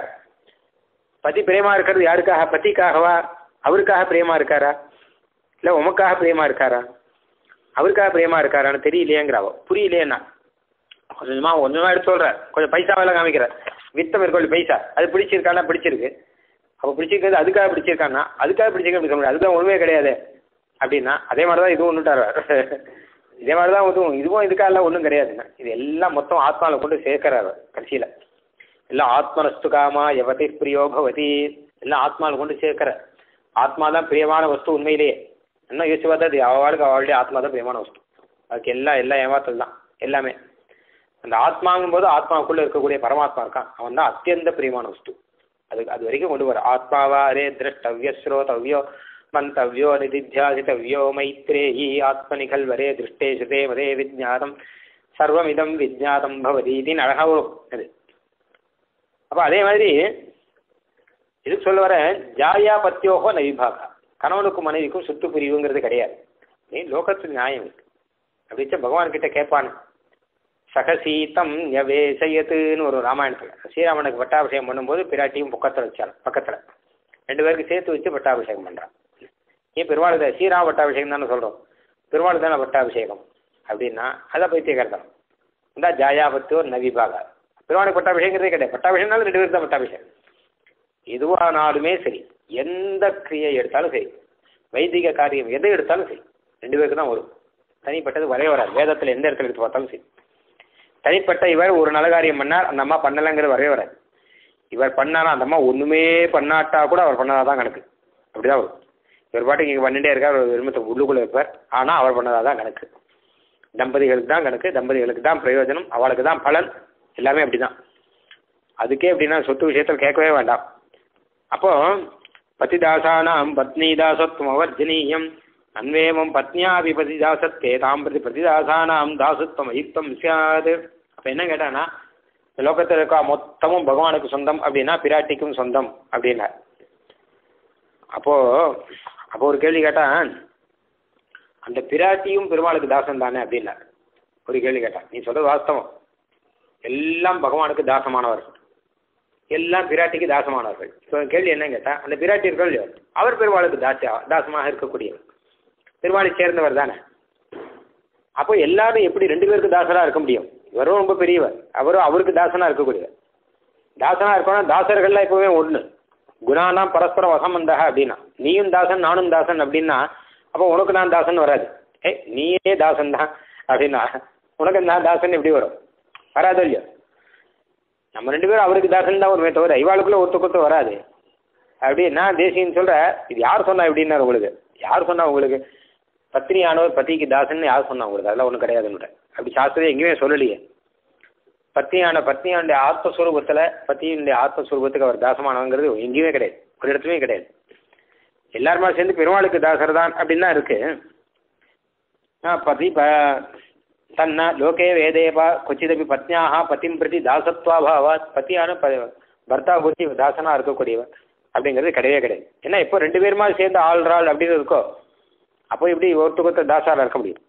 பதி பிரேமா இருக்கிறது யாருக்காக? பத்திக்காகவா? அவருக்காக பிரேமா இருக்காரா? இல்லை உமக்காக பிரேமா இருக்காரா? அவருக்காக பிரேமா இருக்காரான்னு தெரியலையேங்கிறாவோ, புரியலையேன்னா கொஞ்சமா கொஞ்சமா எடுத்து சொல்ற, கொஞ்சம் பைசாவெல்லாம் காமிக்கிற. வித்தம் இருக்கோம் பைசா, அது பிடிச்சிருக்கானா? பிடிச்சிருக்கு. அப்போ பிடிச்சிருக்கிறது அதுக்காக பிடிச்சிருக்கானா? அதுக்காக பிடிச்சிருக்க அப்படி சொல்ல முடியாது, அதுதான் ஒன்றுமே கிடையாது அப்படின்னா அதே மாதிரி தான் இதுவும் ஒன்றுட்டார். இதே மாதிரி தான் இதுவும் இதுவும் இதுக்காக ஒன்றும் கிடையாதுங்க. இது எல்லாம் மொத்தம் ஆத்மாவில் கொண்டு சேர்க்கிறார் கடைசியில். எல்லாம் ஆத்மனஸ்து காமா எவதி பிரியோ பவதி, எல்லாம் ஆத்மாவில் கொண்டு சேர்க்கிற. ஆத்மா தான் பிரியமான வஸ்து உண்மையிலேயே. என்ன யோசிச்சு பார்த்தா அது அவளுக்கு அவளுடைய ஆத்மா தான் பிரியமான வஸ்து. அதுக்கு எல்லாம் எல்லாம் ஏமாத்தல் தான் எல்லாமே. அந்த ஆத்மாங்கும் போது ஆத்மாவுக்குள்ளே இருக்கக்கூடிய பரமாத்மா இருக்கான், அவன் தான் அத்தியந்த பிரியமான வஸ்து. அதுக்கு அது வரைக்கும் கொண்டு வர. ஆத்மாவா ரே திரஷ்டவ்ய ஸ்ரோதவ்யோ மந்தவ்யோ நிதித்தியாசித்தவ்யோ மைத்ரேயி ஆத்மனிகல்வரே திருஷ்டே சுதே மதே விஜ்ஞாதம் சர்வமிதம் விஜ்ஞாதம் பவதி இதுன்னு அழகாக வரும் அது. அப்போ அதே மாதிரி இதுக்கு சொல்ல வர ஜாயா பத்தியோகோ நவிபாகா, கணவனுக்கும் மனைவிக்கும் சொத்து பிரிவுங்கிறது கிடையாது. நீ லோகத்து நியாயம் இருக்கு அப்படிச்சா பகவான் கிட்ட கேட்பான். சகசீதம் யவேசயத்துன்னு ஒரு ராமாயணத்தில் ஸ்ரீராமனுக்கு பட்டாபிஷேகம் பண்ணும்போது பிராட்டியும் பக்கத்தில் வச்சான், பக்கத்தில் ரெண்டு பேருக்கு சேர்த்து வச்சு பட்டாபிஷேகம் பண்ணுறான். ஏன் பெருமாள் தான் ஸ்ரீராம பட்டாபிஷேகம் தானே சொல்கிறோம், பெருமாள் தானே பட்டாபிஷேகம் அப்படின்னா அதான் பைத்தியகார்த்தம். இந்த ஜாயாபத்தியோர் நவிபாகா, பெருமாளுக்கு பட்டாபிஷேகங்கிறதே கிடையாது. பட்டாபிஷேகம்னாலும் ரெண்டு பேருக்கு தான் பட்டாபிஷேகம். எதுவானாலுமே சரி, எந்த கிரியை எடுத்தாலும் சரி, வைதிக காரியம் எதை எடுத்தாலும் சரி, ரெண்டு பேருக்கு தான் வரும். தனிப்பட்டது வரவே வராது. வேதத்தில் எந்த இடத்துல எடுத்து பார்த்தாலும் சரி, தனிப்பட்ட இவர் ஒரு நல்ல காரியம் பண்ணார், அந்த அம்மா பண்ணலைங்கிறது வரவே வராது. இவர் பண்ணாலும் அந்த அம்மா ஒன்றுமே பண்ணாட்டா கூட அவர் பண்ணாதான் கணக்கு, அப்படிதான் வரும். இவர் பாட்டுக்கு இங்கே பண்ணிட்டே இருக்கார், ஒரு விரும்பத்தை உள்ளுக்குள்ளே இருப்பார், ஆனால் அவர் பண்ணதாதான் கணக்கு. தம்பதிகளுக்கு தான் கணக்கு, தம்பதிகளுக்கு தான் பிரயோஜனம், அவளுக்கு தான் பலன், எல்லாமே அப்படிதான். அதுக்கே எப்படின்னா சொத்து விஷயத்தில் கேட்கவே வேண்டாம். அப்போ பதிதாசானாம் பத்னி தாசத்வம் அவர்ஜனீயம் அன்வேமம் பத்னியாபி பதிதாசத்தே தாம் பிரதி பதிதாசானாம் தாசத்வம் அயுக்தம் சியாது. அப்போ என்ன கேட்டான்னா, லோகத்தில் இருக்கா மொத்தமும் பகவானுக்கு சொந்தம் அப்படின்னா பிராட்டிக்கும் சொந்தம் அப்படின்னா. அப்போ அப்போ ஒரு கேள்வி கேட்டான், அந்த பிராட்டியும் பெருமாளுக்கு தாசன் தானே அப்படின்னா ஒரு கேள்வி கேட்டான். நீ சொல்றது வாஸ்தவம், எல்லாம் பகவானுக்கு தாசமானவர்கள், எல்லாம் பிராட்டிக்கு தாசமானவர்கள். இப்போ கேள்வி என்ன கேட்டால், அந்த பிராட்டி இருக்கா இல்லையோ அவர் பெருமாளுக்கு தாசா தாசமாக இருக்கக்கூடியவர், பெருமாளை சேர்ந்தவர் தானே. அப்போ எல்லாரும் எப்படி ரெண்டு பேருக்கு தாசராக இருக்க முடியும்? இவரும் ரொம்ப பெரியவர், அவரும் அவருக்கு தாசனாக இருக்கக்கூடியவர். தாசனாக இருக்கணும், தாசர்கள்லாம் எப்பவுமே ஒன்று. குணானாம் பரஸ்பரம் வசமந்தா அப்படின்னா, நீயும் தாசன் நானும் தாசன் அப்படின்னா அப்போ உனக்கு நான் தாசன் வராது. ஏ நீயே தாசன் தான் அப்படின்னா உனக்கு நான் தாசன் எப்படி வரும்? வராது இல்லையோ. நம்ம ரெண்டு பேரும் அவருக்கு தாசன் தான் வருமே தவிர இவாளுக்குள்ள ஒத்து கொத்து வராது அப்படின்னா தேசியன்னு சொல்ற. இது யார் சொன்னா எப்படின்னா உங்களுக்கு யார் சொன்னா உங்களுக்கு பத்னியானவர் பத்திக்கு தாசன் யார் சொன்னா உங்களுக்கு? அதெல்லாம் ஒன்றும் கிடையாதுன்னு அப்படி சாஸ்திரம் எங்கேயுமே சொல்லலையே. பத்னியான பத்னியானுடைய ஆத்மஸ்வரூபத்தில் பத்தியினுடைய ஆத்மஸ்வரூபத்துக்கு அவர் தாசமானவங்கிறது எங்கேயுமே கிடையாது, ஒரு இடத்துலையும் கிடையாது. எல்லாருமே சேர்ந்து பெருமாளுக்கு தாசர் தான் அப்படின்னு தான் இருக்கு. பதி ப தன்ன லோகே வேதேபா கொச்சிதபி பத்னியாக பதிம் பிரதி தாசத்வாபாவாத், பத்தியான ப பர்த்தா பூர்த்தி தாசனாக இருக்கக்கூடியவர் அப்படிங்கிறது கிடையவே கிடையாது. ஏன்னா இப்போ ரெண்டு பேருமா சேர்ந்து ஆள்றாள் அப்படின்னு இருக்கோ, அப்போ இப்படி ஒருத்தருக்கு தாசாராக இருக்க முடியும்.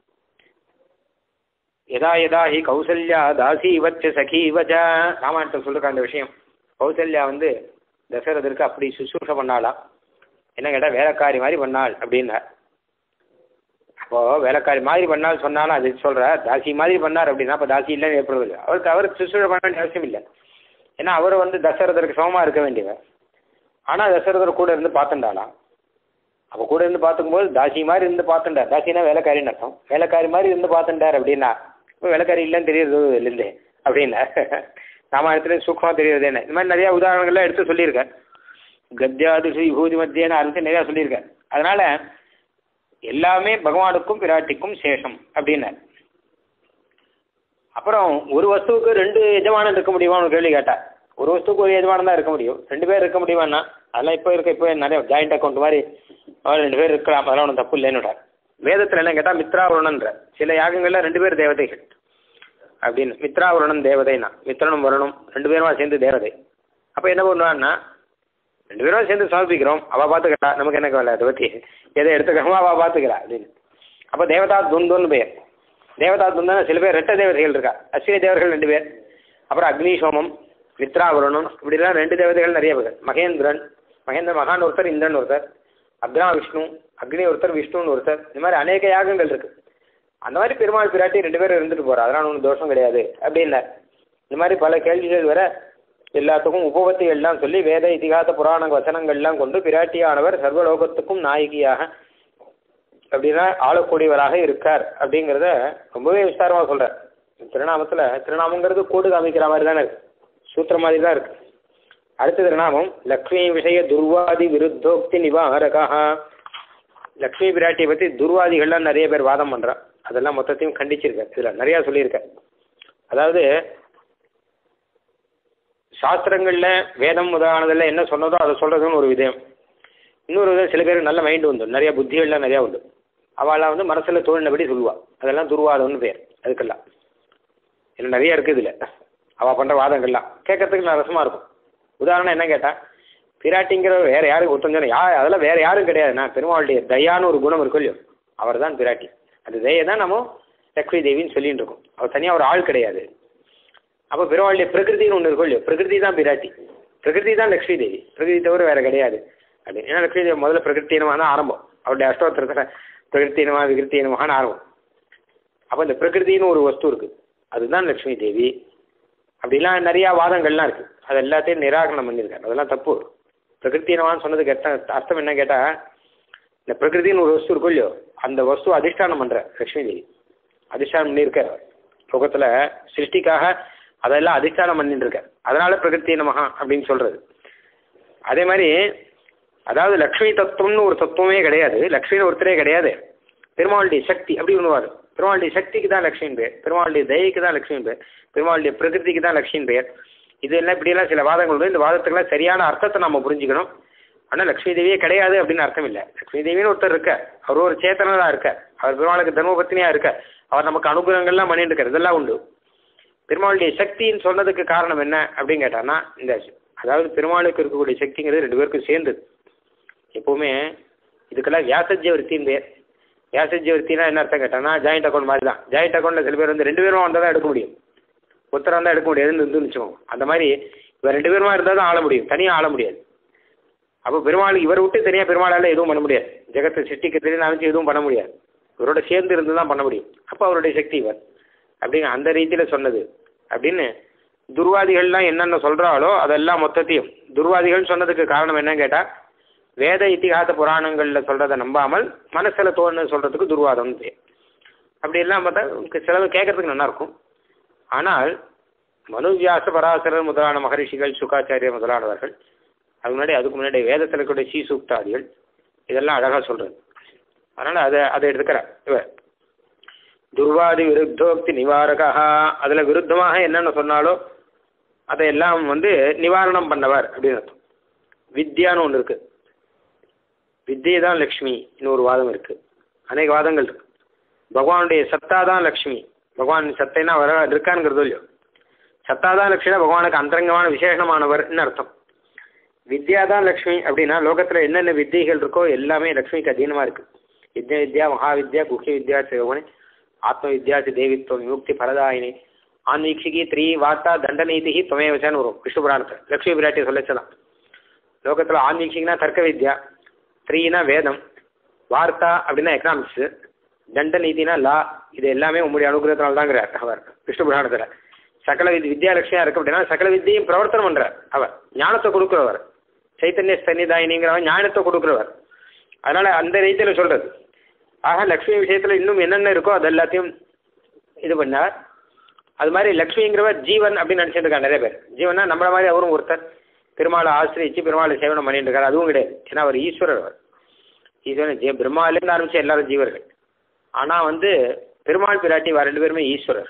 எதா எதா ஹி கௌசல்யா தாசி வச்ச சகி வச்ச ராமாயணத்தை சொல்லிருக்க அந்த விஷயம். கௌசல்யா வந்து தசரதற்கு அப்படி சுசூஷ பண்ணாலாம், என்ன கேட்டால் வேலைக்காரி மாதிரி பண்ணாள் அப்படின்னா. அப்போது வேலைக்காரி மாதிரி பண்ணால் சொன்னாலும் அது சொல்கிற தாசி மாதிரி பண்ணார் அப்படின்னா அப்போ தாசி இல்லைன்னு ஏற்படுவதில்லை. அவருக்கு அவருக்கு சுசூஷ பண்ண வேண்டிய அவசியம் இல்லை. ஏன்னா அவர் வந்து தசரதருக்கு சமமாக இருக்க வேண்டியவர். ஆனால் தசரதர் கூட இருந்து பார்த்துட்டாலாம். அப்போ கூட இருந்து பார்த்துக்கும்போது தாசி மாதிரி இருந்து பார்த்துட்டார். தாசினா வேலைக்காரின்னு அர்த்தம். வேலைக்காரி மாதிரி இருந்து பார்த்துட்டார் அப்படின்னா இப்போ வேலைக்காரி இல்லைன்னு தெரியுது இல்லைந்தே அப்படின்னா ராமாயணத்துல சூக்ஷமாக தெரியுது. என்ன இந்த மாதிரி நிறையா உதாரணங்கள்லாம் எடுத்து சொல்லியிருக்கேன். கத்யாதிசு விபூதி மத்தியன்னு ஆரம்பித்து நிறையா சொல்லியிருக்கேன். அதனால் எல்லாமே பகவானுக்கும் பிராட்டிக்கும் சேஷம் அப்படின்னார். அப்புறம் ஒரு வஸ்துவுக்கு ரெண்டு எஜமானன் இருக்க முடியுமான்னு கேள்வி கேட்டா, ஒரு வஸ்துவுக்கு ஒரு எஜமானம் தான் இருக்க முடியும், ரெண்டு பேர் இருக்க முடியுமாண்ணா? அதெல்லாம் இப்போ இருக்க இப்போ நிறைய ஜாயிண்ட் அக்கௌண்ட் மாதிரி ரெண்டு பேர் இருக்கலாம், அதெல்லாம் ஒன்றும் தப்பு இல்லைன்னு. வேதத்தில் என்ன கேட்டால் மித்ராவருணன்ற சில யாகங்களில் ரெண்டு பேர் தேவதைகள் அப்படின்னு. மித்ராவருணன் தேவதைனா மித்ரனும் வருணும் ரெண்டு பேருமா சேர்ந்து தேவதை. அப்போ என்ன பண்ணுவான்னா, ரெண்டு பேரும் சேர்ந்து சமர்ப்பிக்கிறோம், அவள் பார்த்துக்கிறா, நமக்கு என்ன கவலை, அதை பற்றி எதை எடுத்துக்கிறோமோ அவள் பார்த்துக்கிறா அப்படின்னு. அப்போ தேவதா துந்துன்னு பேர். தேவதா துந்தான சில பேர் ரெட்ட தேவதைகள் இருக்கா, அஸ்வினி தேவர்கள் ரெண்டு பேர், அப்புறம் அக்னி சோமம் மித்ராவருணம் இப்படிலாம் ரெண்டு தேவதைகள் நிறைய பேர். மகேந்திரன் மகேந்திரன் மகான் ஒருத்தர், இந்திரன் ஒருத்தர், அக்னா விஷ்ணு அக்னி ஒருத்தர், விஷ்ணுன்னு ஒருத்தர், இந்த மாதிரி அநேக யாகங்கள் இருக்கு. அந்த மாதிரி பெருமாள் பிராட்டி ரெண்டு பேரும் இருந்துட்டு போறா, அதெல்லாம் ஒன்றும் தோஷம் கிடையாது அப்படின்னா. இந்த மாதிரி பல கேள்விகள் வர எல்லாத்துக்கும் உபபத்திகள்லாம் சொல்லி வேத இதிகாச புராண வசனங்கள்லாம் கொண்டு பிராட்டியானவர் சர்வலோகத்துக்கும் நாயகியாக அப்படின்னா ஆளக்கூடியவராக இருக்கார் அப்படிங்கிறத ரொம்பவே விஸ்தாரமாக சொல்றார். திருநாமத்தில் திருநாமங்கிறது கோடு காமிக்கிற மாதிரி தானே இருக்கு, சூத்திர மாதிரி தான் இருக்கு. அடுத்த திருநாமம் லக்ஷ்மி விஷய துர்வாதி விருத்தோக்தி நிவாரகா. லக்ஷ்மி பிராட்டியை பற்றி துர்வாதிகள்லாம் நிறைய பேர் வாதம் பண்ணுறா, அதெல்லாம் மொத்தத்தையும் கண்டிச்சிருக்கார், இதில் நிறையா சொல்லியிருக்கார். அதாவது சாஸ்திரங்களில் வேதம் முதலானதில் என்ன சொன்னதோ அதை சொல்கிறதுன்னு ஒரு விதம். இன்னொரு விதம் சில பேருக்கு நல்ல மைண்டு உண்டு, நிறையா புத்திகள்லாம் நிறையா உண்டு, அவளாக வந்து மனசில் தோணினபடி சொல்லுவாள், அதெல்லாம் துர்வாதம்னு பேர் அதுக்கெல்லாம். இல்லை நிறைய இருக்குது இதில் அவள் பண்ணுற வாதங்கள்லாம் கேட்கறதுக்கு நான் ரசமாக இருக்கும். உதாரணம் என்ன கேட்டால், பிராட்டிங்கிற வேறு யாரும் ஒருத்தன் சொன்ன யா அதெல்லாம் வேறு யாரும் கிடையாது, நான் பெருமாளுடைய தயான்னு ஒரு குணம் இருக்கும் இல்லையோ, அவர் தான் பிராட்டி. அந்த தயை தான் நம்ம லக்ஷ்மி தேவின்னு சொல்லிட்டு இருக்கோம், அவர் தனியாக ஒரு ஆள் கிடையாது. அப்போ பெருமாளுடைய பிரகிருதின்னு ஒன்று இருக்கும் இல்லையோ, பிரகிருதி தான் பிராட்டி, பிரகிருதி தான் லக்ஷ்மி தேவி, பிரகிருதி தவிர வேறு கிடையாது அப்படின்னு. ஏன்னா லக்ஷ்மி தேவி முதல்ல பிரகிருத்தீனமாக தான் ஆரம்பம், அவருடைய அஷ்டோத்திரத்தில் பிரகிருத்தீனமாக விகிருத்தீனமான ஆரம்பம். அப்போ இந்த பிரகிருதின்னு ஒரு வஸ்து இருக்குது, அதுதான் லக்ஷ்மி தேவி. அப்படிலாம் நிறையா வாதங்கள்லாம் இருக்குது, அது எல்லாத்தையும் நிராகரணம் பண்ணியிருக்காரு, அதெல்லாம் தப்பு. பிரகிருத்தீனமான்னு சொன்னதுக்கு அர்த்தம் அர்த்தம் என்ன கேட்டால், இந்த பிரகிருதின்னு ஒரு வஸ்து இருக்கும் இல்லையோ, அந்த வஸ்து அதிஷ்டானம் பண்ணுற லக்ஷ்மி தேவி அதிஷ்டானம் பண்ணியிருக்கார் லோகத்தில் சிருஷ்டிக்காக, அதெல்லாம் அதிஷ்டானம் பண்ணிட்டு இருக்கார், அதனால பிரகிருத்தீனமகா அப்படின்னு சொல்கிறது. அதே மாதிரி அதாவது லக்ஷ்மி தத்துவம்னு ஒரு தத்துவமே கிடையாது, லக்ஷ்மின்னு ஒருத்தரே கிடையாது. பெருமாளுடைய சக்தி அப்படி ஒன்றுவார், பெருமாளுடைய சக்திக்கு தான் லக்ஷ்மியின் பேர், பெருமாளுடைய தயைக்கு தான் லக்ஷ்மியின் பேர், பெருமாளுடைய பிரகிருதிக்கு தான் லக்ஷ்மியின் பெயர். இதெல்லாம் இப்படியெல்லாம் சில வாதங்கள் உண்டு. இந்த வாதத்துக்கெல்லாம் சரியான அர்த்தத்தை நம்ம புரிஞ்சுக்கணும். ஆனால் லக்ஷ்மி தேவியே கிடையாது அப்படின்னு அர்த்தம் இல்லை. லக்ஷ்மி தேவின்னு ஒருத்தர் இருக்க, அவர் ஒரு சேத்தனதாக இருக்க, அவர் பெருமாளுக்கு தர்மபத்தினியாக இருக்க, அவர் நமக்கு அனுகிரகங்கள்லாம் பண்ணிட்டு இருக்கார், இதெல்லாம் உண்டு. பெருமாளுடைய சக்தின்னு சொன்னதுக்கு காரணம் என்ன அப்படின்னு கேட்டான்னா, இந்த அதாவது பெருமாளுக்கு இருக்கக்கூடிய சக்திங்கிறது ரெண்டு பேருக்கும் சேர்ந்தது. எப்போவுமே இதுக்கெல்லாம் வியாசஜ்யவர்த்தின்னு பேர். வியாசஜ்யவர்த்தினா என்ன அர்த்தம் கேட்டான்னா, ஜாயிண்ட் அக்கௌண்ட் மாதிரி தான். ஜாயிண்ட் அக்கௌண்ட்டில் சில பேர் வந்து ரெண்டு பேரும் வந்தால் தான் எடுக்க முடியும், ஒருத்தராக இருந்தால் எடுக்க முடியாதுன்னு இருந்து வச்சுக்கோங்க. அந்த மாதிரி இவர் ரெண்டு பேருமா இருந்தால் தான் ஆள முடியும், தனியாக ஆள முடியாது. அப்போ பெருமாள் இவரை விட்டு தனியாக பெருமாளால் எதுவும் பண்ண முடியாது, ஜெகத்தை சிருஷ்டிக்கு தெரியும் அமைச்சு எதுவும் பண்ண முடியாது, இவரோட சேர்ந்து இருந்து தான் பண்ண முடியும். அப்போ அவருடைய சக்தி இவர் அப்படின்னு அந்த ரீதியில் சொன்னது அப்படின்னு. துர்வாதிகள்லாம் என்னென்ன சொல்கிறாளோ அதெல்லாம் மொத்தத்தையும் துர்வாதிகள் சொன்னதுக்கு காரணம் என்னன்னு கேட்டால், வேத இத்திகாச புராணங்களில் சொல்கிறத நம்பாமல் மனசில் தோணுன்னு சொல்கிறதுக்கு துர்வாதம்னு பேர். அப்படி எல்லாம் பார்த்தா சிலது கேட்கறதுக்கு நல்லாயிருக்கும். ஆனால் மனுவியாச பராசரர் முதலான மகரிஷிகள், சுகாச்சாரியர் முதலானவர்கள், அது முன்னாடி அதுக்கு முன்னாடி வேதத்தில் இருக்கக்கூடிய சீசூக்தாதிகள் இதெல்லாம் அழகாக சொல்கிறது. அதனால் அதை அதை எடுத்துக்கிறார் இவர். துர்வாதி விருத்தோக்தி நிவாரகா, அதில் விருத்தமாக என்னென்ன சொன்னாலோ அதையெல்லாம் வந்து நிவாரணம் பண்ணவர் அப்படின்னு அர்த்தம். வித்யான்னு ஒன்று இருக்குது, வித்தியை தான் லக்ஷ்மி இன்னொரு வாதம் இருக்குது, அநேக வாதங்கள் இருக்குது. பகவானுடைய சத்தா தான் லக்ஷ்மி, பகவான் சத்தைனா வர இருக்கான்ங்கிறதோ இல்லையோ, சத்தா தான் லக்ஷ்மினா பகவானுக்கு அந்தரங்கமான விசேஷமானவர்னு அர்த்தம். வித்யா தான் லக்ஷ்மி அப்படின்னா லோகத்தில் என்னென்ன வித்தியைகள் இருக்கோ எல்லாமே லக்ஷ்மிக்கு அதீனமாக இருக்குது. வித்யா வித்யா மகாவித்யா குஹ்ய வித்யா சிவகுணி ஆத்ம வித்யாசி தேவித்வம் விமுக்தி பரதாயினி ஆன்வீக்ஷிகி த்ரீ வார்த்தா தண்டநீதி துவமேவச்சான்னு வரும் விஷ்ணு புராணத்தில். லக்ஷ்மி பிராட்டியை சொல்லச்சலாம். லோகத்தில் ஆன்வீக்ஷிக்னா தர்க்க வித்யா, த்ரீனா வேதம், வார்த்தா அப்படின்னா எக்கனாமிக்ஸு, தண்டநீதினா லா, இது எல்லாமே உங்களுடைய அனுகிரகத்தினால தாங்கிறார் அவர் விஷ்ணு புராணத்தில். சகல வித் வித்யாலட்சுமியாக இருக்கு அப்படின்னா சகல வித்தியையும் பிரவர்த்தனம் பண்ணுறார் அவர், ஞானத்தை கொடுக்குறவர், சைத்தன்ய சன்னிதாயினிங்கிறவர் ஞானத்தை கொடுக்குறவர். அதனால் அந்த ரீதியில் சொல்கிறது. ஆக லக்ஷ்மி விஷயத்தில் இன்னும் என்னென்ன இருக்கோ அது எல்லாத்தையும் இது பண்ணார். அது மாதிரி லக்ஷ்மிங்கிறவர் ஜீவன் அப்படின்னு நினச்சிட்டு இருக்காங்க நிறைய பேர். ஜீவனா நம்மள மாதிரி அவரும் ஒருத்தர் பெருமாளை ஆசிரியிச்சு பெருமாளை சேவனம் பண்ணிட்டு இருக்காரு, அதுவும் கிடையாது. ஏன்னா அவர் ஈஸ்வரர், அவர் ஈஸ்வரன். ஜீ பிரம்மாலேருந்து ஆரம்பிச்சு எல்லாரும் ஜீவர்கள். ஆனால் வந்து பெருமாள் பிராட்டி வர ரெண்டு பேருமே ஈஸ்வரர்கள்.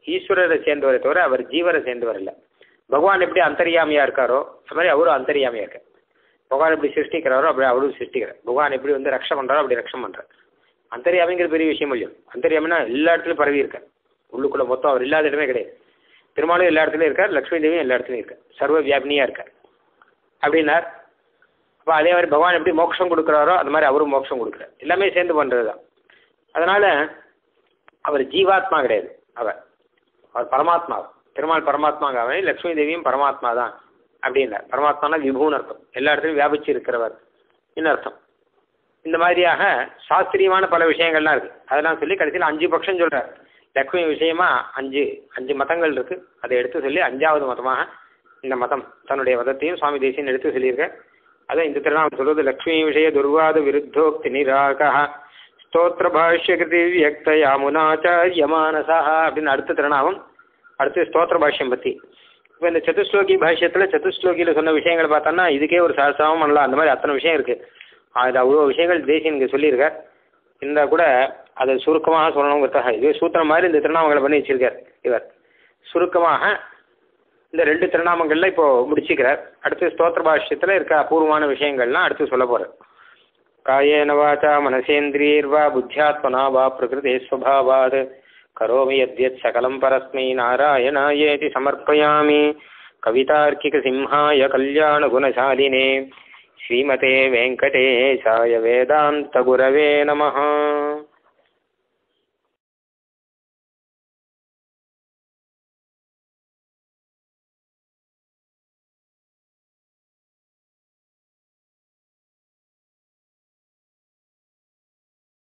ஈஸ்வரரை சேர்ந்தவரை தவிர அவர் ஜீவரை சேர்ந்தவர் இல்லை. பகவான் எப்படி அந்தரியாமியாக இருக்காரோ அது மாதிரி அவரும் அந்தரியாமியாக இருக்கார். பகவான் எப்படி சிருஷ்டிக்கிறாரோ அப்படி அவரும் சிருஷ்டிக்கிறார். பகவான் எப்படி வந்து ரக்ஷை பண்ணுறாரோ அப்படி ரக்ஷம் பண்ணுறார். அந்தரியாமிங்கிற பெரிய விஷயம் இல்லையோ. அந்தரியாமின்னா எல்லா இடத்துலையும் பரவி இருக்கார். உள்ளுக்குள்ளே மொத்தம் அவர் இல்லாத இடமே கிடையாது. பெருமாளும் எல்லா இடத்துலையும் இருக்கார், லக்ஷ்மி தேவியும் எல்லா இடத்துலையும் இருக்கார், சர்வ வியாபினியாக இருக்கார் அப்படின்னார். அப்போ அதே மாதிரி பகவான் எப்படி மோட்சம் கொடுக்குறாரோ அது மாதிரி அவரும் மோட்சம் கொடுக்குறார். எல்லாமே சேர்ந்து பண்ணுறது தான். அதனால் அவர் ஜீவாத்மா கிடையாது, அவர் அவர் பரமாத்மா. பெருமாள் பரமாத்மாங்காவே லக்ஷ்மி தேவியும் பரமாத்மா தான் அப்படின்னார். பரமாத்மானா விபூன்னு அர்த்தம், எல்லா இடத்துலையும் வியாபிச்சு இருக்கிறவர் இன்னும் அர்த்தம். இந்த மாதிரியாக சாஸ்திரியமான பல விஷயங்கள்லாம் இருக்குது. அதெல்லாம் சொல்லி கடைசியில் அஞ்சு பட்சம் சொல்கிறார். லக்ஷ்மி விஷயமா அஞ்சு அஞ்சு மதங்கள் இருக்குது. அதை எடுத்து சொல்லி அஞ்சாவது மதமாக இந்த மதம் தன்னுடைய மதத்தையும் சுவாமி தேசியன் எடுத்து சொல்லியிருக்கேன். அதான் இந்த திருநாமம் சொல்வது லக்ஷ்மி விஷய துர்வாத விருத்தோக்தி நிராகா ஸ்தோத்திர பாஷ்ய கிருதி வியக்த யாமுனாச்சாரிய மானசா அப்படின்னு அடுத்த திருநாமம். அடுத்து ஸ்தோத்திர பாஷ்யம் பற்றி. இப்போ இந்த சதுஸ்லோகி பாஷ்யத்தில் சதுஸ்லோகியில் சொன்ன விஷயங்களை பார்த்தோம்னா இதுக்கே ஒரு சகசிரமம் பண்ணலாம். அந்த மாதிரி அத்தனை விஷயம் இருக்குது. அது அவ்வளோ விஷயங்கள் தேசியன் இங்கே சொல்லியிருக்கார். இருந்தால் கூட அதை சுருக்கமாக சொல்லணுங்கிறதாக இது சூத்திரம் மாதிரி இந்த திருநாமங்களை பண்ணி வச்சிருக்கார் இவர். சுருக்கமாக இந்த ரெண்டு திருநாமங்கள்ல இப்போ முடிச்சுக்கிறார். அடுத்து ஸ்தோத்திர பாஷ்யத்தில் இருக்க அபூர்வமான விஷயங்கள்லாம் அடுத்து சொல்ல போகிறார். காயேன வாசா மனசேந்திரியர்வா புத்தியாத்மனா வா பிரகிருதே ஸ்வபாவாத் கரோமி யத்யத் சகலம் பரஸ்மை நாராயணாயேதி சமர்ப்பயாமி. கவிதார்க்கிக சிம்ஹாய கல்யாண குணசாலினே ஸ்ரீமதே வெங்கடேசாய வேதாந்த குரவே நமஹ.